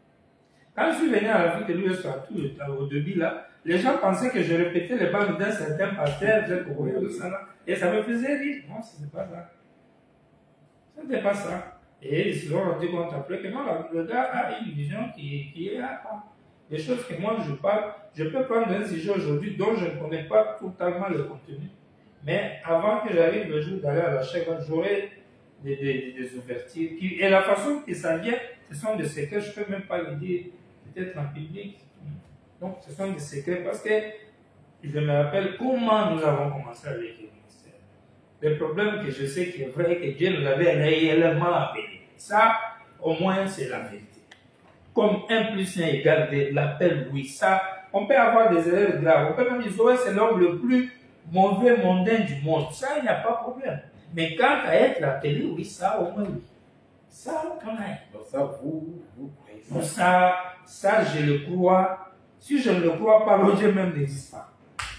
S2: Quand je suis venu à l'Afrique de l'Ouest, au début là, les gens pensaient que je répétais les bandes d'un certain pasteur, et ça me faisait rire. Non, ce n'est pas ça. Ce n'était pas ça. Et ils se sont rendus compte après que non, le gars a une vision qui, qui est à part. Des choses que moi je parle, je peux prendre un sujet aujourd'hui dont je ne connais pas totalement le contenu. Mais avant que j'arrive le jour d'aller à la chaîne, j'aurai des, des, des ouvertures. Qui, et la façon que ça vient, ce sont des secrets, je ne peux même pas le dire peut-être en public. Donc ce sont des secrets parce que je me rappelle comment nous avons commencé avec le ministère. Le problème que je sais qui est vrai, que Dieu nous avait réellement appelé. Ça, au moins, c'est la vérité. Comme un plus un égale de l'appel, oui, ça, on peut avoir des erreurs graves. On peut même dire, ouais, c'est l'homme le plus mauvais mondain du monde. Ça, il n'y a pas de problème. Mais quand à être appelé, oui, ça, au moins, oui. Ça, on a.
S1: Donc ça, vous, vous croyez ça?
S2: Ça, ça, je le crois. Si je ne le crois pas, le Dieu même n'existe pas.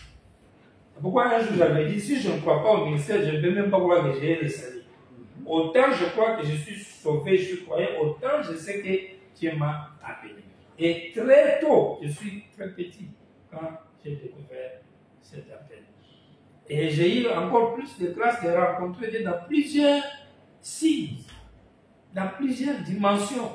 S2: Pourquoi un jour j'avais dit, si je ne crois pas au ministère, je ne peux même pas croire que j'ai le salut. Autant je crois que je suis sauvé, je suis croyant, autant je sais que Dieu m'a appelé. Et très tôt, je suis très petit quand j'ai découvert cet appel. Et j'ai eu encore plus de grâce de rencontrer Dieu dans plusieurs signes, dans plusieurs dimensions.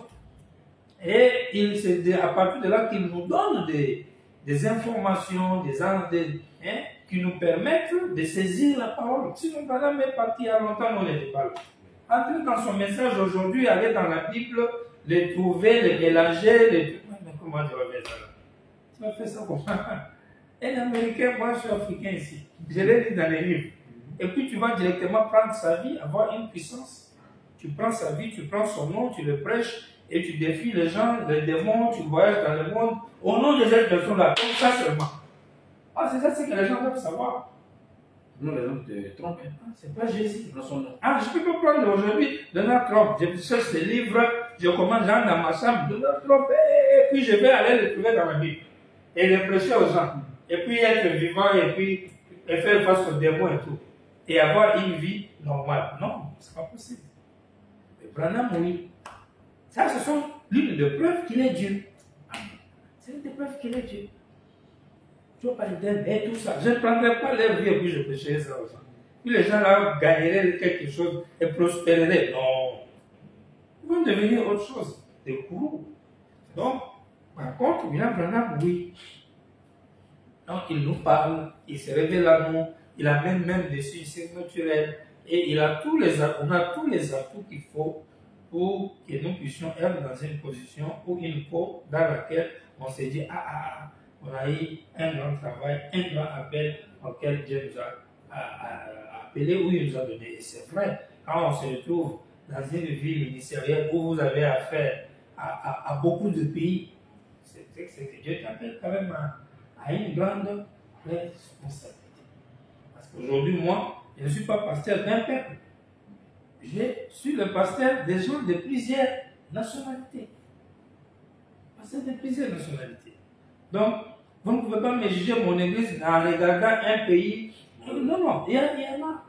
S2: Et il, c'est à partir de là qu'il nous donne des, des informations, des, des hein, qui nous permettent de saisir la parole. Si nous parlons est parti il y a longtemps, on n'était pas là. Entrer dans son message aujourd'hui, aller dans la Bible, les trouver, les mélanger, les... Mais comment je vais faire ça? Tu vas faire ça comment? Un Américain, moi je suis Africain ici. Je l'ai dit dans les livres. Et puis tu vas directement prendre sa vie, avoir une puissance. Tu prends sa vie, tu prends son nom, tu le prêches, et tu défies les gens, les démons, tu voyages dans le monde, au nom de cette personne-là, comme ça seulement. Ah, c'est ça, c'est que les gens doivent savoir.
S1: Non, les gens te trompent.
S2: Ah, c'est pas Jésus.
S1: Non, son nom.
S2: Ah, je peux pas prendre aujourd'hui Donald Trump. Je cherche ses livres, je commande gens dans ma chambre, Donald Trump, et puis je vais aller le trouver dans ma Bible. Et le prêcher aux gens. Et puis être vivant, et puis et faire face aux démons et tout. Et avoir une vie normale. Non, c'est pas possible. Mais Branham, oui. Ça, ce sont l'une des preuves qu'il est Dieu. C'est l'une des preuves qu'il est Dieu. Tu vas parler d'un et tout ça. Je ne prendrai pas leur vie et puis je prêcherai ça aux gens. Puis les gens là gagneraient quelque chose et prospéreraient. Non. Ils vont devenir autre chose. Des courroux. Donc, par contre, William Branham, oui. Donc, il nous parle, il se révèle à nous, il amène même des suicides naturels et il a tous les, on a tous les atouts qu'il faut pour que nous puissions être dans une position ou une peau dans laquelle on s'est dit, ah, ah, on a eu un grand travail, un grand appel auquel Dieu nous a, a, a appelé ou il nous a donné. Et c'est vrai, quand on se retrouve dans une vie ministérielle où vous avez affaire à, à, à beaucoup de pays, c'est que Dieu t'appelle quand même à, à une grande responsabilité. Parce qu'aujourd'hui, moi, je ne suis pas pasteur d'un peuple. Je suis le pasteur des gens de plusieurs nationalités. Pasteur de plusieurs nationalités. Donc, vous ne pouvez pas me juger mon église en regardant un pays. Non, non, il y, a, il y en a.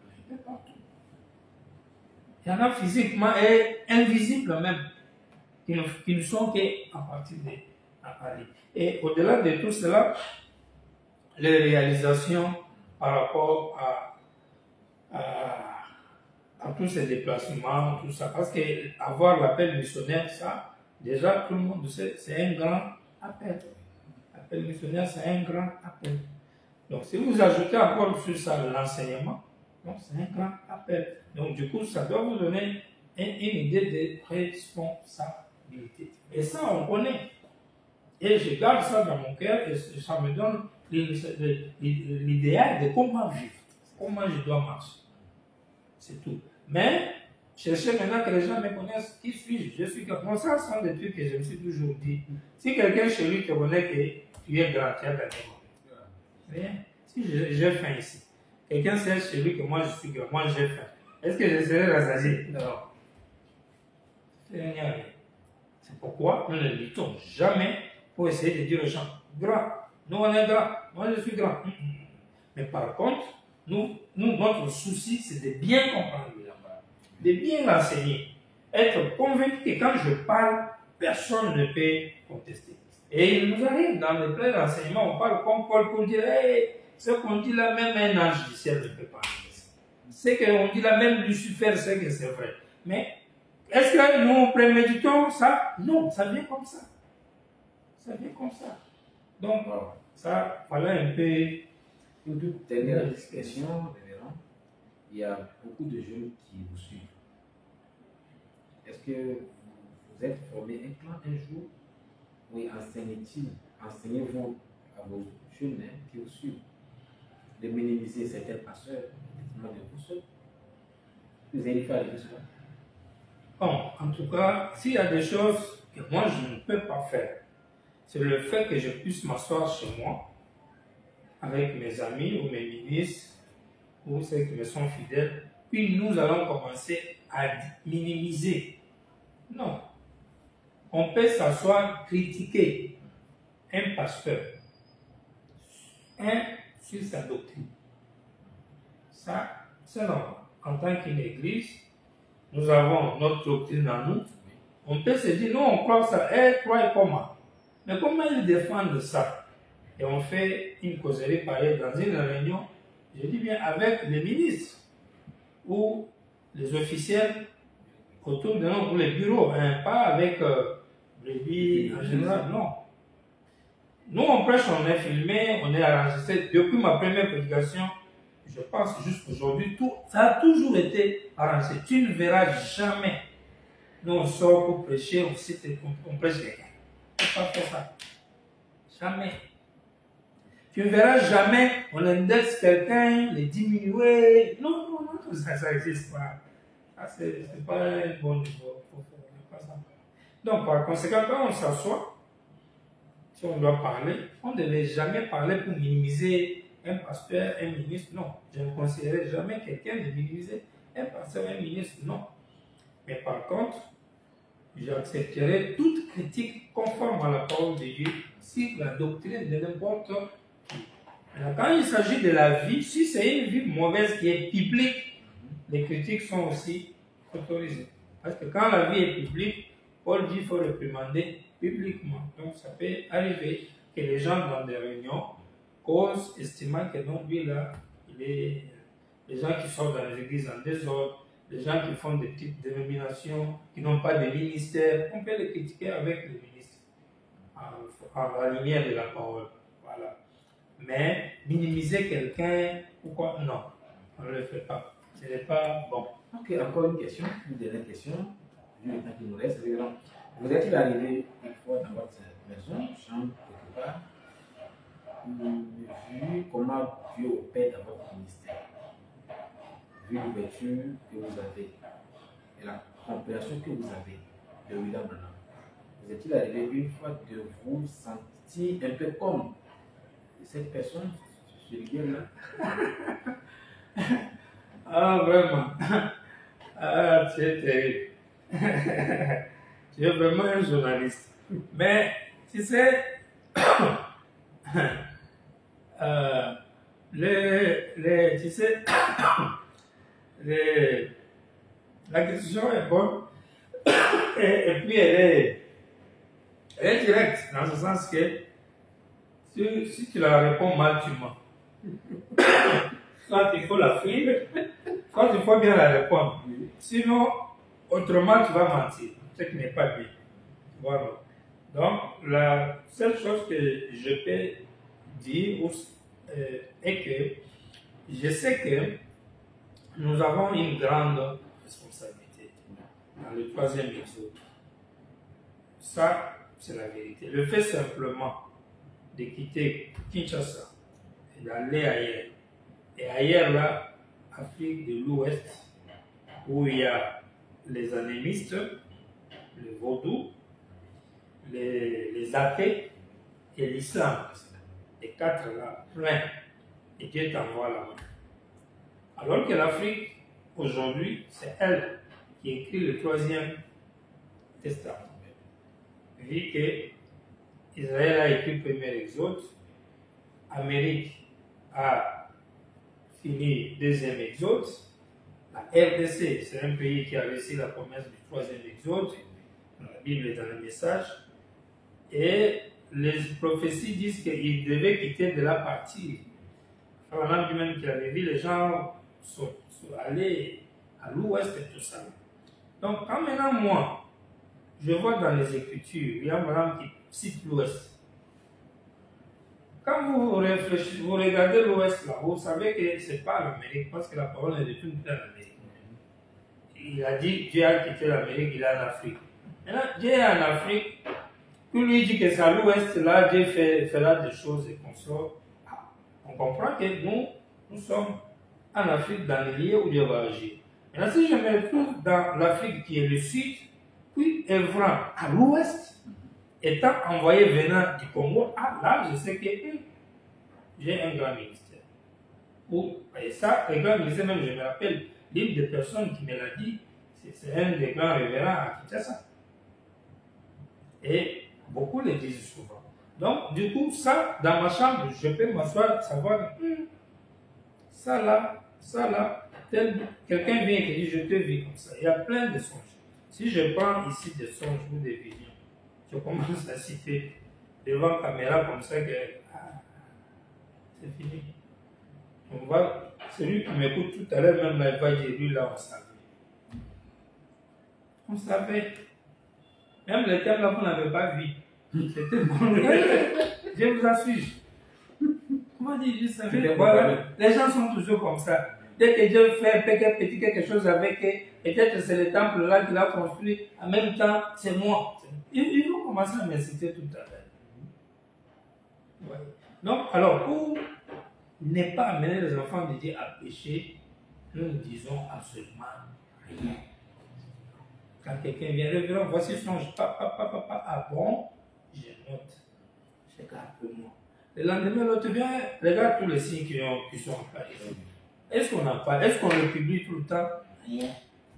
S2: Il y en a physiquement et invisibles même, qui ne, qui ne sont qu'à partir de Paris. Et au-delà de tout cela, les réalisations par rapport à, à, à tous ces déplacements, tout ça, parce qu'avoir l'appel missionnaire, ça, déjà tout le monde sait, c'est un grand appel. L'appel missionnaire, c'est un grand appel. Donc si vous ajoutez encore sur ça l'enseignement, c'est un grand appel. Donc du coup, ça doit vous donner une, une idée de responsabilité. Et ça, on connaît. Et je garde ça dans mon cœur et ça me donne l'idéal de comment vivre, comment je dois marcher. C'est tout. Mais, cherchez maintenant que les gens me connaissent, qui suis-je? Je suis comme ça, ce sont des trucs que je me suis toujours dit. Si quelqu'un chez lui te connaît que tu es grand, tu as gagné. Rien. Si j'ai faim ici, quelqu'un sait chez lui que moi je suis grand, moi j'ai faim. Est-ce que je serai rassasié? Non. C'est pourquoi nous ne luttons jamais pour essayer de dire aux gens, grand, nous on est grand, moi je suis grand. Mais par contre, nous, nous notre souci c'est de bien comprendre le langage, de bien l'enseigner, être convaincu que quand je parle, personne ne peut contester. Et il nous arrive dans le plein d'enseignement, on parle comme Paul pour dire, hey, ce qu'on dit là, même un ange du ciel ne peut pas enlever ça. C'est qu'on dit là, même Lucifer sait que c'est vrai. Mais Est-ce que nous préméditons ça? Non, ça vient comme ça. Ça vient comme ça. Donc, ça, voilà un peu.
S1: Une toute dernière question, révérend. Il y a beaucoup de jeunes qui vous suivent. Est-ce que vous êtes formé un plan un jour? Oui, enseignez-t-il, enseignez-vous à vos jeunes hein, qui vous suivent de minimiser certains passeurs, effectivement de vous seuls? Vous avez fait avec cela?
S2: Bon, en tout cas, s'il y a des choses que moi je ne peux pas faire, c'est le fait que je puisse m'asseoir chez moi avec mes amis ou mes ministres ou ceux qui me sont fidèles, puis nous allons commencer à minimiser. Non. On peut s'asseoir, critiquer un pasteur, un sur sa doctrine. Ça, c'est normal. En tant qu'une église, nous avons notre doctrine à nous. On peut se dire, non, on croit ça, elle croit comment? Mais comment ils défendent ça? Et on fait une causerie pareille dans une réunion, je dis bien avec les ministres ou les officiels autour de nous, ou les bureaux, hein, pas avec euh, les billes en général, non. Nous, on prêche, on est filmé, on est enregistré. Depuis ma première prédication, je pense jusqu'aujourd'hui, tout, ça a toujours été arrangé. Tu ne verras jamais. Nous, on sort pour prêcher, on cite, on, on prêche quelqu'un. On ne peut pas faire ça. Jamais. Tu ne verras jamais, on indexe quelqu'un, les diminuer. Non, non, non, ça n'existe pas. Ça, c'est pas un bon niveau. Pas ça. Donc, par conséquent, quand on s'assoit, si on doit parler, on ne devait jamais parler pour minimiser un pasteur, un ministre. Non, je ne considérais jamais quelqu'un de minimiser un pasteur, un ministre. Non. Mais par contre, j'accepterai toute critique conforme à la parole de Dieu si la doctrine de n'importe qui. Quand il s'agit de la vie, si c'est une vie mauvaise qui est publique, les critiques sont aussi autorisées. Parce que quand la vie est publique, Paul dit qu'il faut réprimander publiquement. Donc ça peut arriver que les gens dans des réunions causent, estimant que non, lui là, il est, les gens qui sortent dans les églises en désordre, les gens qui font des petites dénominations, qui n'ont pas de ministère, on peut les critiquer avec les ministres, en, en la lumière de la parole. Voilà. Mais minimiser quelqu'un, pourquoi? Non, on ne le fait pas. Ce n'est pas bon.
S1: Ok, encore une question, une dernière question, vu le temps qui nous reste. Vous êtes-il arrivé une fois dans votre maison, chambre, quelque part, vu comment Dieu opère dans votre ministère, vu l'ouverture que vous avez et la compréhension que vous avez de William Branham, vous êtes-il arrivé une fois de vous sentir un peu comme cette personne, ce gars-là?
S2: Ah, vraiment. Ah, tu es terrible. Tu es vraiment un journaliste. Mais, tu sais, euh, les, les, tu sais, les, la question est bonne et, et puis elle est, elle est directe dans ce sens que si, si tu la réponds mal, tu mens. Soit il faut la suivre, soit il faut bien la répondre. Sinon, autrement, tu vas mentir, ce qui n'est pas bien. Voilà. Donc, la seule chose que je peux dire euh, est que je sais que nous avons une grande responsabilité dans le troisième exode. Ça, c'est la vérité. Le fait simplement de quitter Kinshasa et d'aller ailleurs, et ailleurs là, Afrique de l'Ouest, où il y a les animistes, le vaudou, les, les athées et l'islam. Les quatre là, plein. Et Dieu t'envoie là-bas. Alors que l'Afrique, aujourd'hui, c'est elle qui écrit le troisième testament. Vu que Israël a écrit le premier exode, Amérique a fini le deuxième exode, la R D C, c'est un pays qui a reçu la promesse du troisième exode, dans la Bible et dans le message, et les prophéties disent qu'il devait quitter de la partie. Abraham dit même qu'il avait vu les gens sont, sont allés à l'ouest et tout ça. Donc, quand maintenant, moi, je vois dans les Écritures, il y a madame qui cite l'Ouest. Quand vous réfléchissez, vous regardez l'Ouest là, vous savez que ce n'est pas l'Amérique, parce que la parole est retournée en Amérique. Il a dit Dieu a quitté l'Amérique, il est en Afrique. Maintenant, Dieu est en Afrique, puis lui dit que c'est à l'Ouest, là, Dieu fait, fera des choses et qu'on sort. On comprend que nous, nous sommes en Afrique, dans les lieux où Dieu va agir. Maintenant, si je me retrouve dans l'Afrique qui est le Sud, puis œuvrant à l'Ouest, étant envoyé venant du Congo, ah là, je sais que hum, j'ai un grand ministère. Ou, et ça, un grand ministère, même je me rappelle, l'une des personnes qui me l'a dit, c'est un des grands révérends à Kinshasa. Et beaucoup le disent souvent. Donc, du coup, ça, dans ma chambre, je peux m'asseoir, savoir, hum, ça là, ça là, quelqu'un vient et dit, je te vis comme ça. Il y a plein de songes. Si je prends ici des songes ou des visions, je commence à citer devant la caméra comme ça que ah, c'est fini. On va, celui qui m'écoute tout à l'heure, même là, il va dire, lui là, on savait. On savait. Même le thème là, vous n'avez pas vu. C'était bon. Je vous assure. Comment dire, je savais. Voilà. Les gens sont toujours comme ça. Dès que Dieu fait petit quelque chose avec eux, peut-être c'est le temple là qu'il a construit, en même temps, c'est moi. Ils vont commencer à m'inciter tout à l'heure. Ouais. Donc, alors, pour ne pas amener les enfants de Dieu à pécher, nous ne disons absolument rien. Quand quelqu'un vient, révérend, voici son papa, papa, papa, ah bon, je note, je garde pour moi. Le lendemain, l'autre vient, regarde tous les signes qui, ont, qui sont en place. Est-ce qu'on en parle? Est-ce qu'on le publie tout le temps? Rien.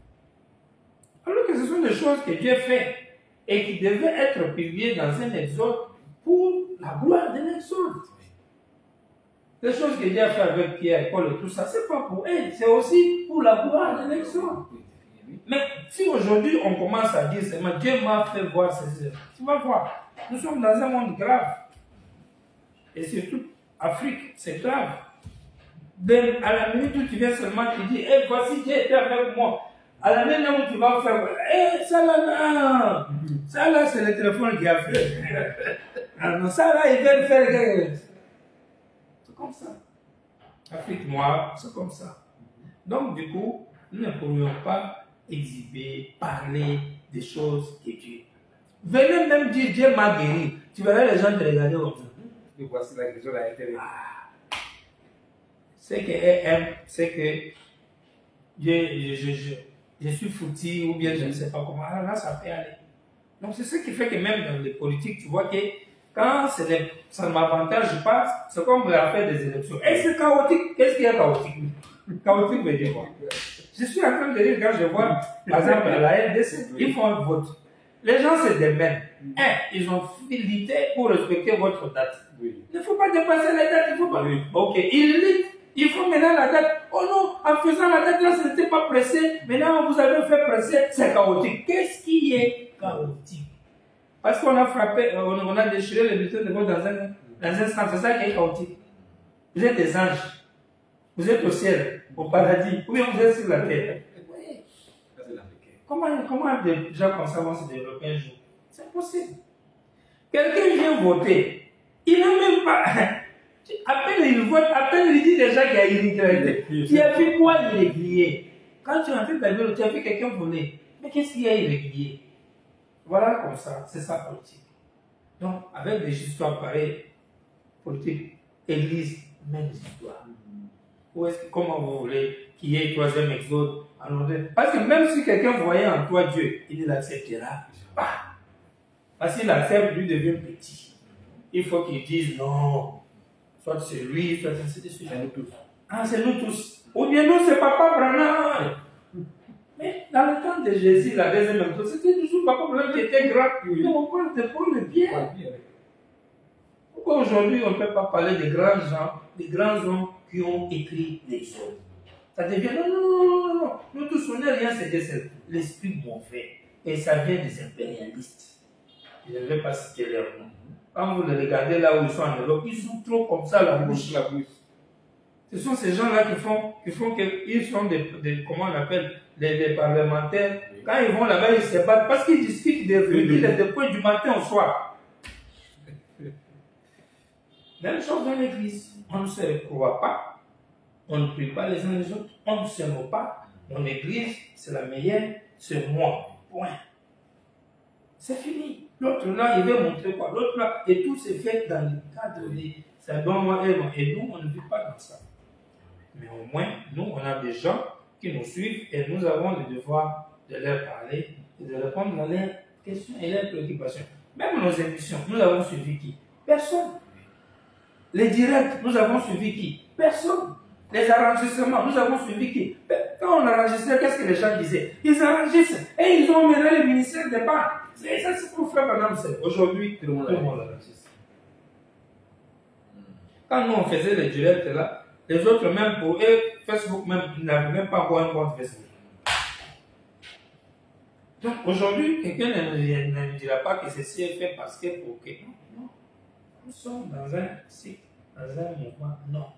S2: Alors que ce sont des choses que Dieu fait et qui devaient être publiées dans un exode pour la gloire de l'exode. Les choses que Dieu a fait avec Pierre, Paul et tout ça, c'est pas pour eux, c'est aussi pour la gloire de l'exode. Mais si aujourd'hui on commence à dire seulement Dieu m'a fait voir ces œuvres, tu vas voir, nous sommes dans un monde grave. Et surtout, Afrique, c'est grave. Ben, à la minute où tu viens seulement, tu dis, eh, voici Dieu était avec moi. À la minute où tu vas faire, eh, ça là, non. Ça là, c'est le téléphone qui a fait. Alors, ça là, il vient faire. C'est comme ça. Afrique noire, c'est comme ça. Donc, du coup, nous ne pourrions pas exhiber, parler des choses de Dieu. Venez même dire Dieu m'a guéri. Tu verras les gens te regarder comme ça.
S1: Et voici la question à l'intérieur.
S2: C'est qu'elle aime, c'est que je, je, je, je suis foutu ou bien je ne sais pas comment. Alors là, ça peut aller. Donc c'est ce qui fait que même dans les politiques, tu vois que quand ça ne m'avantage pas, c'est comme l'affaire des élections. Et c'est chaotique. Qu'est-ce qu'il y a chaotique? Chaotique veut dire quoi? Je suis en train de dire quand je vois, par exemple, à la L D C, ils font un vote. Les gens se démènent. Un, ils ont fidélité pour respecter votre date. Oui. Il ne faut pas dépasser la date, il faut pas. Oui. Ok, ils lisent. Il faut maintenant la date. Oh non, en faisant la date là, ce n'était pas pressé. Maintenant, vous avez fait presser, c'est chaotique. Qu'est-ce qui est chaotique? Parce qu'on a frappé, on a déchiré les bulletins de vote dans un, dans un sens. C'est ça qui est chaotique. Vous êtes des anges. Vous êtes au ciel, au paradis. Ou bien vous êtes sur la terre. Oui. Comment, comment des gens comme ça vont se développer un jour? C'est impossible. Quelqu'un vient voter. Il n'a même pas. À peine il vote, à peine il dit déjà qu'il y a irrégularité. Tu as vu quoi irrégulier? Quand tu es en train de tu as vu quelqu'un voler. Mais qu'est-ce qu'il y a irrégulier? Voilà comme ça, c'est ça politique. Donc, avec des histoires pareilles, politique, église, même histoire. Ou est-ce que, comment vous voulez qu'il y ait un troisième exode en ordre? Parce que même si quelqu'un voyait en toi Dieu, il l'acceptera pas. Parce qu'il accepte, lui devient petit. Il faut qu'il dise non. Soit c'est lui, soit c'est celui. C'est nous tous. Ah, c'est nous tous. Ou bien nous, c'est Papa Branham. Mais dans le temps de Jésus, la deuxième exode, c'était toujours Papa Branham qui était grand. Mais on parle de Paul le bien. Pourquoi aujourd'hui on ne peut pas parler des grands gens, des grands hommes qui ont écrit les choses? Ça devient non, non, non, non, non, non. Nous tous, on n'est rien, c'est l'esprit mauvais. Et ça vient des impérialistes. Je ne vais pas citer leur nom. Quand vous les regardez là où ils sont en Europe, ils sont trop comme ça, la bouche, la bouche. Ce sont ces gens-là qui font, qui font qu'ils sont des, des, comment on appelle, des, des parlementaires. Oui. Quand ils vont là-bas, ils se battent parce qu'ils discutent des oui. des points du matin au soir. Même chose dans l'église. On ne se croit pas. On ne prie pas les uns les autres. On ne se moque pas. Mon église, c'est la meilleure. C'est moi. Point. C'est fini. L'autre là, il veut montrer quoi? L'autre là, et tout s'est fait dans le cadre de ça doit moi et moi. Et nous, on ne vit pas dans ça. Mais au moins, nous, on a des gens qui nous suivent et nous avons le devoir de leur parler et de répondre à leurs questions et leurs préoccupations. Même nos émissions, nous avons suivi qui? Personne. Les directs, nous avons suivi qui? Personne. Les enregistrements, nous avons suivi qui? Quand on enregistrait, qu'est-ce que les gens disaient? Ils enregistrent et ils ont mené le ministère des banques. Et ça, c'est pour faire madame. Aujourd'hui, tout le monde enregistre. Quand nous, on faisait les directs là, les autres, même pour eux, Facebook, même, ils n'avaient même pas encore un compte Facebook. Donc aujourd'hui, quelqu'un ne, ne, ne dira pas que ceci est fait parce que pour que. Non, non. Nous sommes dans un cycle, dans un mouvement normal.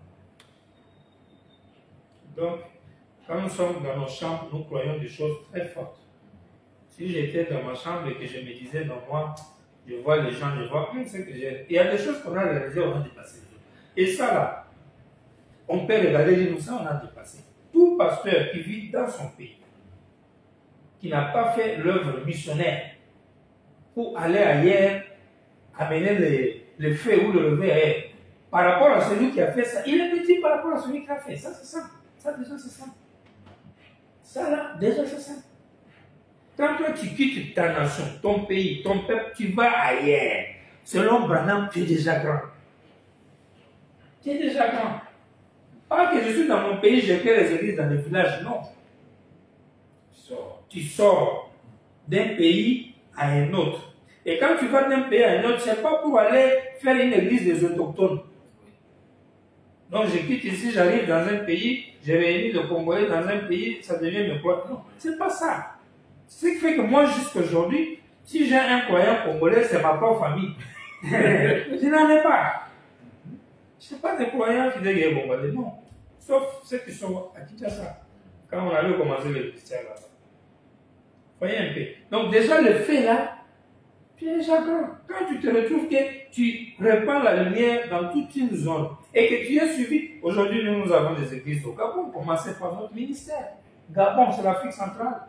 S2: Donc, quand nous sommes dans nos chambres, nous croyons des choses très fortes. Si j'étais dans ma chambre et que je me disais, non, moi, je vois les gens, je vois, hum, c'est que j'ai. Il y a des choses qu'on a réalisées, on a dépassé. Et ça là, on peut regarder, dire, nous, ça, on a dépassé. Tout pasteur qui vit dans son pays, qui n'a pas fait l'œuvre missionnaire pour aller ailleurs, amener les, les faits ou le lever ailleurs, par rapport à celui qui a fait ça, il est petit par rapport à celui qui a fait ça, c'est ça. Ça, déjà, c'est ça. Ça, là, déjà, c'est ça. Quand toi, tu quittes ta nation, ton pays, ton peuple, tu vas ailleurs. Selon Branham, tu es déjà grand. Tu es déjà grand. Pas que je suis dans mon pays, j'ai fait les églises dans les villages, non. Tu sors. Tu sors d'un pays à un autre. Et quand tu vas d'un pays à un autre, ce n'est pas pour aller faire une église des autochtones. Donc je quitte ici, j'arrive dans un pays, j'ai réuni le Congolais dans un pays, ça devient mes croyants. Non, c'est pas ça. Ce qui fait que moi, jusqu'aujourd'hui, si j'ai un croyant congolais, c'est ma propre famille. Je n'en ai pas. Je n'ai pas de croyants qui disent congolais, non. Sauf ceux qui sont à Kinshasa. Quand on avait commencé le ministère là-bas. Voyez un peu. Donc déjà le fait là, tu es déjà grand. Quand tu te retrouves que tu répands la lumière dans toute une zone et que tu es suivi. Aujourd'hui, nous, nous avons des églises au Gabon, commencez par notre ministère. Gabon, c'est l'Afrique centrale.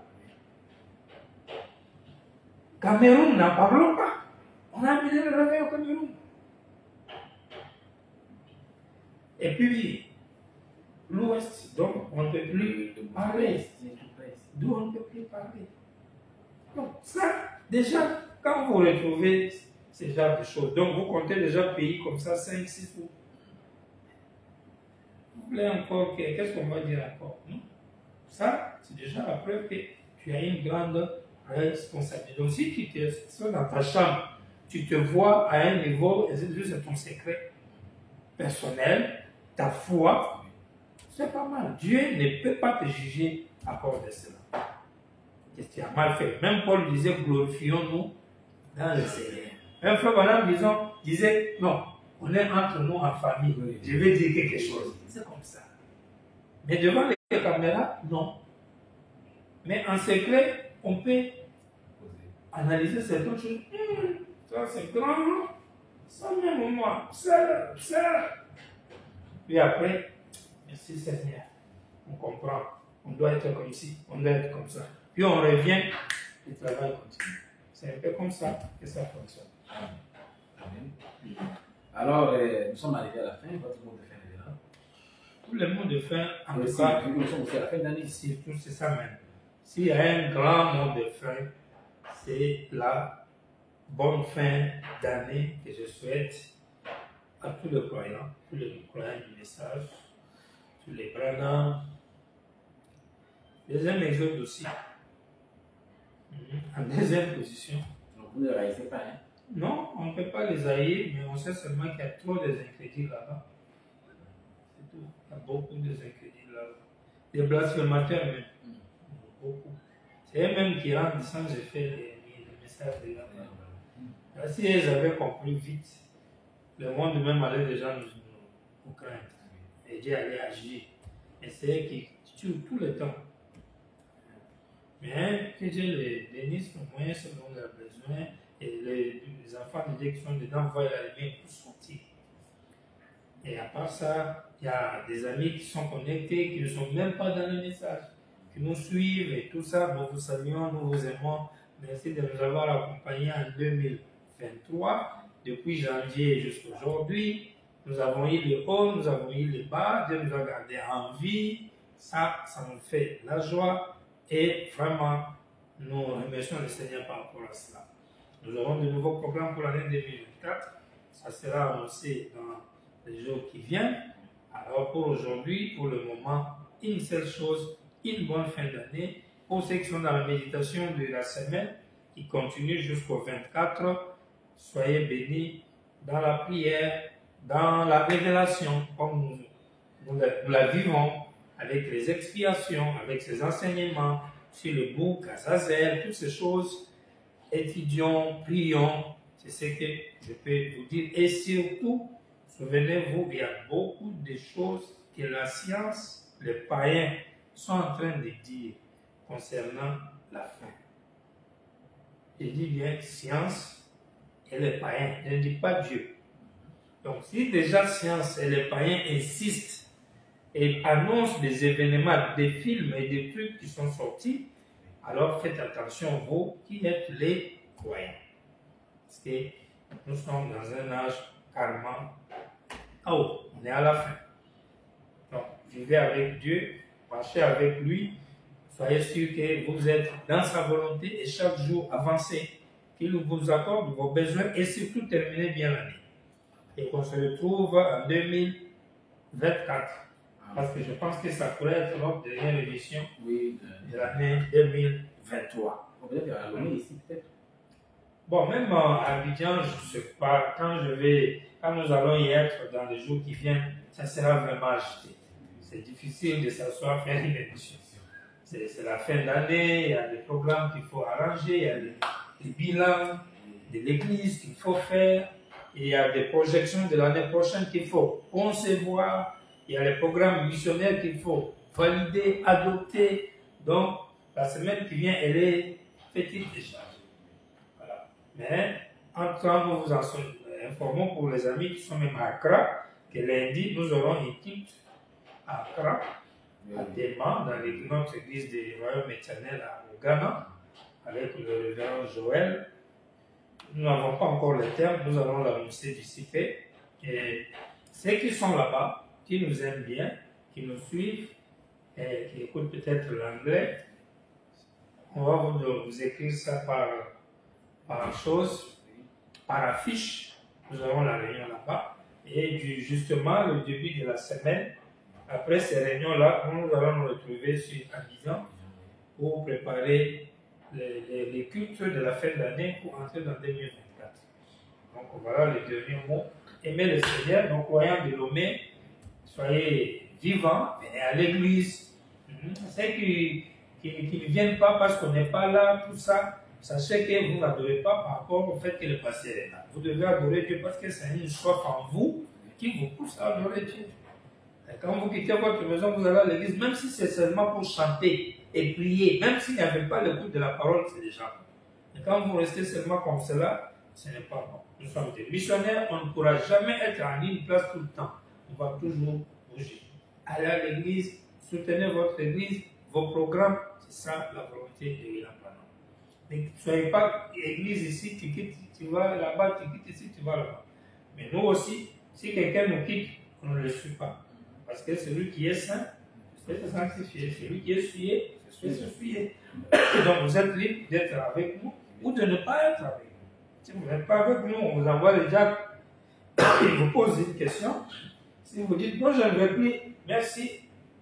S2: Cameroun, n'en parlons pas. On a amené le réveil au Cameroun. Et puis, l'Ouest, donc on ne peut plus parler. D'où on ne peut plus parler. Donc, ça, déjà, quand vous retrouvez ce genre de choses, donc vous comptez déjà pays comme ça, cinq, six ou. Vous voulez encore, qu'est-ce qu'on va dire encore? Non? Ça, c'est déjà la preuve que tu as une grande responsabilité. Donc, si tu es dans ta chambre, tu te vois à un niveau, et c'est juste ton secret personnel, ta foi, c'est pas mal. Dieu ne peut pas te juger à cause de cela. Et tu as mal fait. Même Paul disait, glorifions-nous dans le Seigneur. Même frère Branham disait, non, on est entre nous en famille. Je vais dire quelque chose. C'est comme ça. Mais devant les caméras, non. Mais en secret, on peut analyser certaines choses. Hum, ça c'est grand, ça même moi, ça, ça. Puis après, merci Seigneur, on comprend. On doit être comme ci, on doit être comme ça. Puis on revient, le travail continue. C'est un peu comme ça que ça fonctionne.
S1: Amen. Alors, euh, nous sommes arrivés à la fin. Votre mot de fin est là.
S2: Tout le mot de fin, en
S1: tout cas, nous sommes aussi à la fin d'année.
S2: Surtout, c'est ça même. S'il y a un grand mot de fin, c'est la bonne fin d'année que je souhaite à tous les croyants, tous les croyants du message, tous les Branham. Deuxième exode aussi. En deuxième position.
S1: Donc vous ne les haïssez pas, hein?
S2: Non, on ne peut pas les haïr, mais on sait seulement qu'il y a trop d'incrédules là-bas. C'est tout. Il y a beaucoup d'incrédules là-bas. Des blasphémateurs même. Mm. Beaucoup. C'est eux-mêmes qui rendent sans effet les, les messages de la main. Si ils avaient compris vite, le monde même allait déjà nous, nous craindre. et Dieu allait agir. Et c'est qui tue tout le temps. Mais que Dieu les bénisse au moins selon leurs besoins et les, les enfants de Dieu qui sont dedans voient la lumière pour sortir. Et à part ça, il y a des amis qui sont connectés, qui ne sont même pas dans le message, qui nous suivent et tout ça. Nous vous saluons, nous vous aimons. Merci de nous avoir accompagnés en deux mille vingt-trois. Depuis janvier jusqu'à aujourd'hui, nous avons eu les hauts, nous avons eu les bas. Dieu nous a gardés en vie. Ça, ça nous fait la joie. Et vraiment, nous remercions le Seigneur par rapport à cela. Nous aurons de nouveaux programmes pour l'année deux mille vingt-quatre. Ça sera annoncé dans les jours qui viennent. Alors pour aujourd'hui, pour le moment, une seule chose, une bonne fin d'année. Pour ceux qui sont dans la méditation de la semaine, qui continue jusqu'au vingt-quatre, soyez bénis dans la prière, dans la révélation, comme nous, nous, la, nous la vivons, avec les expiations, avec ces enseignements sur le bouc, Azazel, toutes ces choses. Étudions, prions, c'est ce que je peux vous dire. Et surtout, souvenez-vous, il y a beaucoup de choses que la science, les païens sont en train de dire concernant la fin. Je dis bien science et les païens, je ne dis pas Dieu. Donc si déjà science et les païens insistent et annoncent des événements, des films et des trucs qui sont sortis, alors faites attention, vous qui êtes les croyants. Parce que nous sommes dans un âge carrément haut, on est à la fin. Donc, vivez avec Dieu, marchez avec lui, soyez sûr que vous êtes dans sa volonté et chaque jour avancez, qu'il vous accorde vos besoins et surtout terminez bien l'année. Et qu'on se retrouve en deux mille vingt-quatre. Parce que je pense que ça pourrait être notre dernière émission oui, de, de l'année deux mille vingt-trois.
S1: Peut-être à Lomé ici, peut-être.
S2: Bon, même à Abidjan, je ne sais pas, quand je vais, quand nous allons y être dans les jours qui viennent, ça sera vraiment agité. C'est difficile de s'asseoir faire une émission. C'est la fin d'année, il y a des programmes qu'il faut arranger, il y a des, des bilans de l'église qu'il faut faire, il y a des projections de l'année prochaine qu'il faut concevoir. Il y a les programmes missionnaires qu'il faut valider, adopter. Donc, la semaine qui vient, elle est petite déjà. Voilà. Mais, en temps, nous vous en informons pour les amis qui sont même à Accra, que lundi, nous aurons une équipe à Accra, à Tema, dans notre église du Royaume éternel au Ghana, avec le révérend Joël. Nous n'avons pas encore le terme, nous allons l'annoncer d'ici peu. Et ceux qui sont là-bas, qui nous aiment bien, qui nous suivent, et qui écoutent peut-être l'anglais, on va vous, vous écrire ça par, par chose, par affiche. Nous avons la réunion là-bas. Et du, justement, le début de la semaine, après ces réunions-là, nous allons nous retrouver sur Abidjan pour préparer les, les, les cultes de la fin d'année pour entrer dans deux mille vingt-quatre. Donc voilà les derniers mots. Aimez le Seigneur, nos croyants de Lomé, soyez vivants, venez à l'église. Ceux qui, qui, qui ne viennent pas parce qu'on n'est pas là, tout ça, sachez que vous n'adorez pas par rapport au fait que le pasteur est là. Vous devez adorer Dieu parce que c'est une soif en vous qui vous pousse à adorer Dieu. Et quand vous quittez votre maison, vous allez à l'église, même si c'est seulement pour chanter et prier, même s'il n'y avait pas le goût de la parole, c'est déjà bon. Et quand vous restez seulement comme cela, ce n'est pas bon. Nous sommes des missionnaires, on ne pourra jamais être en une place tout le temps. On va toujours bouger. Allez à l'église, soutenez votre église, vos programmes, c'est ça la volonté de William Branham. Ne soyez pas église ici, tu quittes, tu vas là-bas, tu quittes ici, tu vas là-bas. Mais nous aussi, si quelqu'un nous quitte, on ne le suit pas. Parce que celui qui est saint, c'est se sanctifier. Celui qui est souillé, c'est se souiller. Donc vous êtes libre d'être avec nous ou de ne pas être avec nous. Si vous n'êtes pas avec nous, on vous envoie le diable. Il vous pose une question. Si vous dites non, je ne veux plus, merci.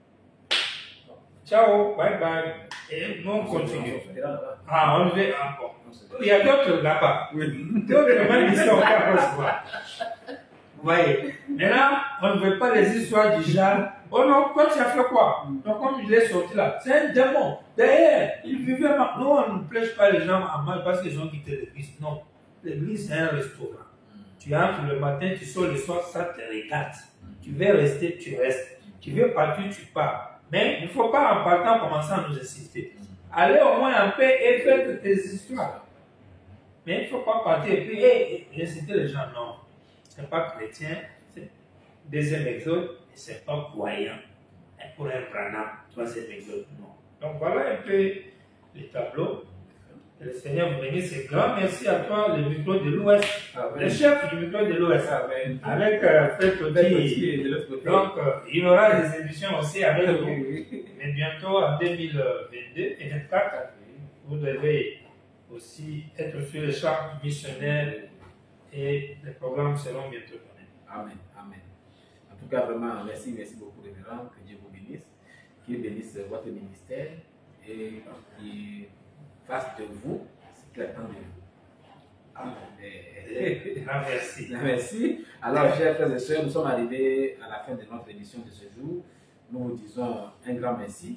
S2: Ciao, bye bye. Et nous on continue. Ah, on veut encore. Il y a d'autres là-bas. D'autres même ici, on peut recevoir. Vous voyez. Maintenant, on ne veut pas les histoires du genre. Oh non, toi tu as fait quoi? Donc comme il est sorti là, c'est un démon. D'ailleurs, il vivait mal. Nous, on ne prêche pas les gens à mal parce qu'ils ont quitté l'église. Non. L'église, c'est un restaurant. Tu entres le matin, tu sors le soir, ça te regarde. Tu veux rester, tu restes. Tu veux partir, tu pars. Mais il ne faut pas en partant commencer à nous insister. Allez au moins un peu et faites tes histoires. Mais il ne faut pas partir et puis hey, hey, inciter les gens. Non, ce n'est pas chrétien. Deuxième exode, ce n'est pas croyant. Pour un pranam, troisième exode, non. Donc voilà un peu les tableaux. Que le Seigneur vous bénisse. Et grand merci à toi, le micro de l'Ouest. Ah, le chef du micro de l'Ouest. Ah, avec euh, Fred Oti. Donc euh, il y aura des émissions aussi avec nous. Mais bientôt en deux mille vingt-deux et deux mille vingt-quatre, vous devez aussi être sur le champ missionnaire et les programmes seront bientôt donnés.
S1: Amen. Amen. En tout cas, vraiment, merci, merci beaucoup, révérend. Que Dieu vous bénisse. Qu'il bénisse votre ministère et qu'il fasse de vous ce qu'il attend de vous. Amen.
S2: Ah, merci.
S1: Merci. Alors, chers frères et sœurs, nous sommes arrivés à la fin de notre émission de ce jour. Nous vous disons un grand merci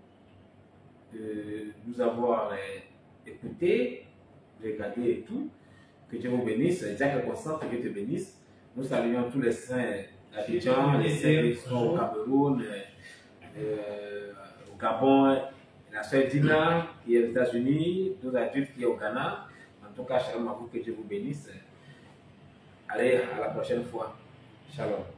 S1: de nous avoir écoutés, regardés et tout. Que Dieu vous bénisse. Jacques Constant, que Dieu te bénisse. Nous saluons tous les saints d'Abidjan, les saints qui sont au Cameroun, euh, au Gabon, la sœur Dina qui est aux États-Unis, nos adultes qui sont au Ghana. En tout cas, shalom à vous, que Dieu vous bénisse. Allez, à la prochaine fois. Shalom.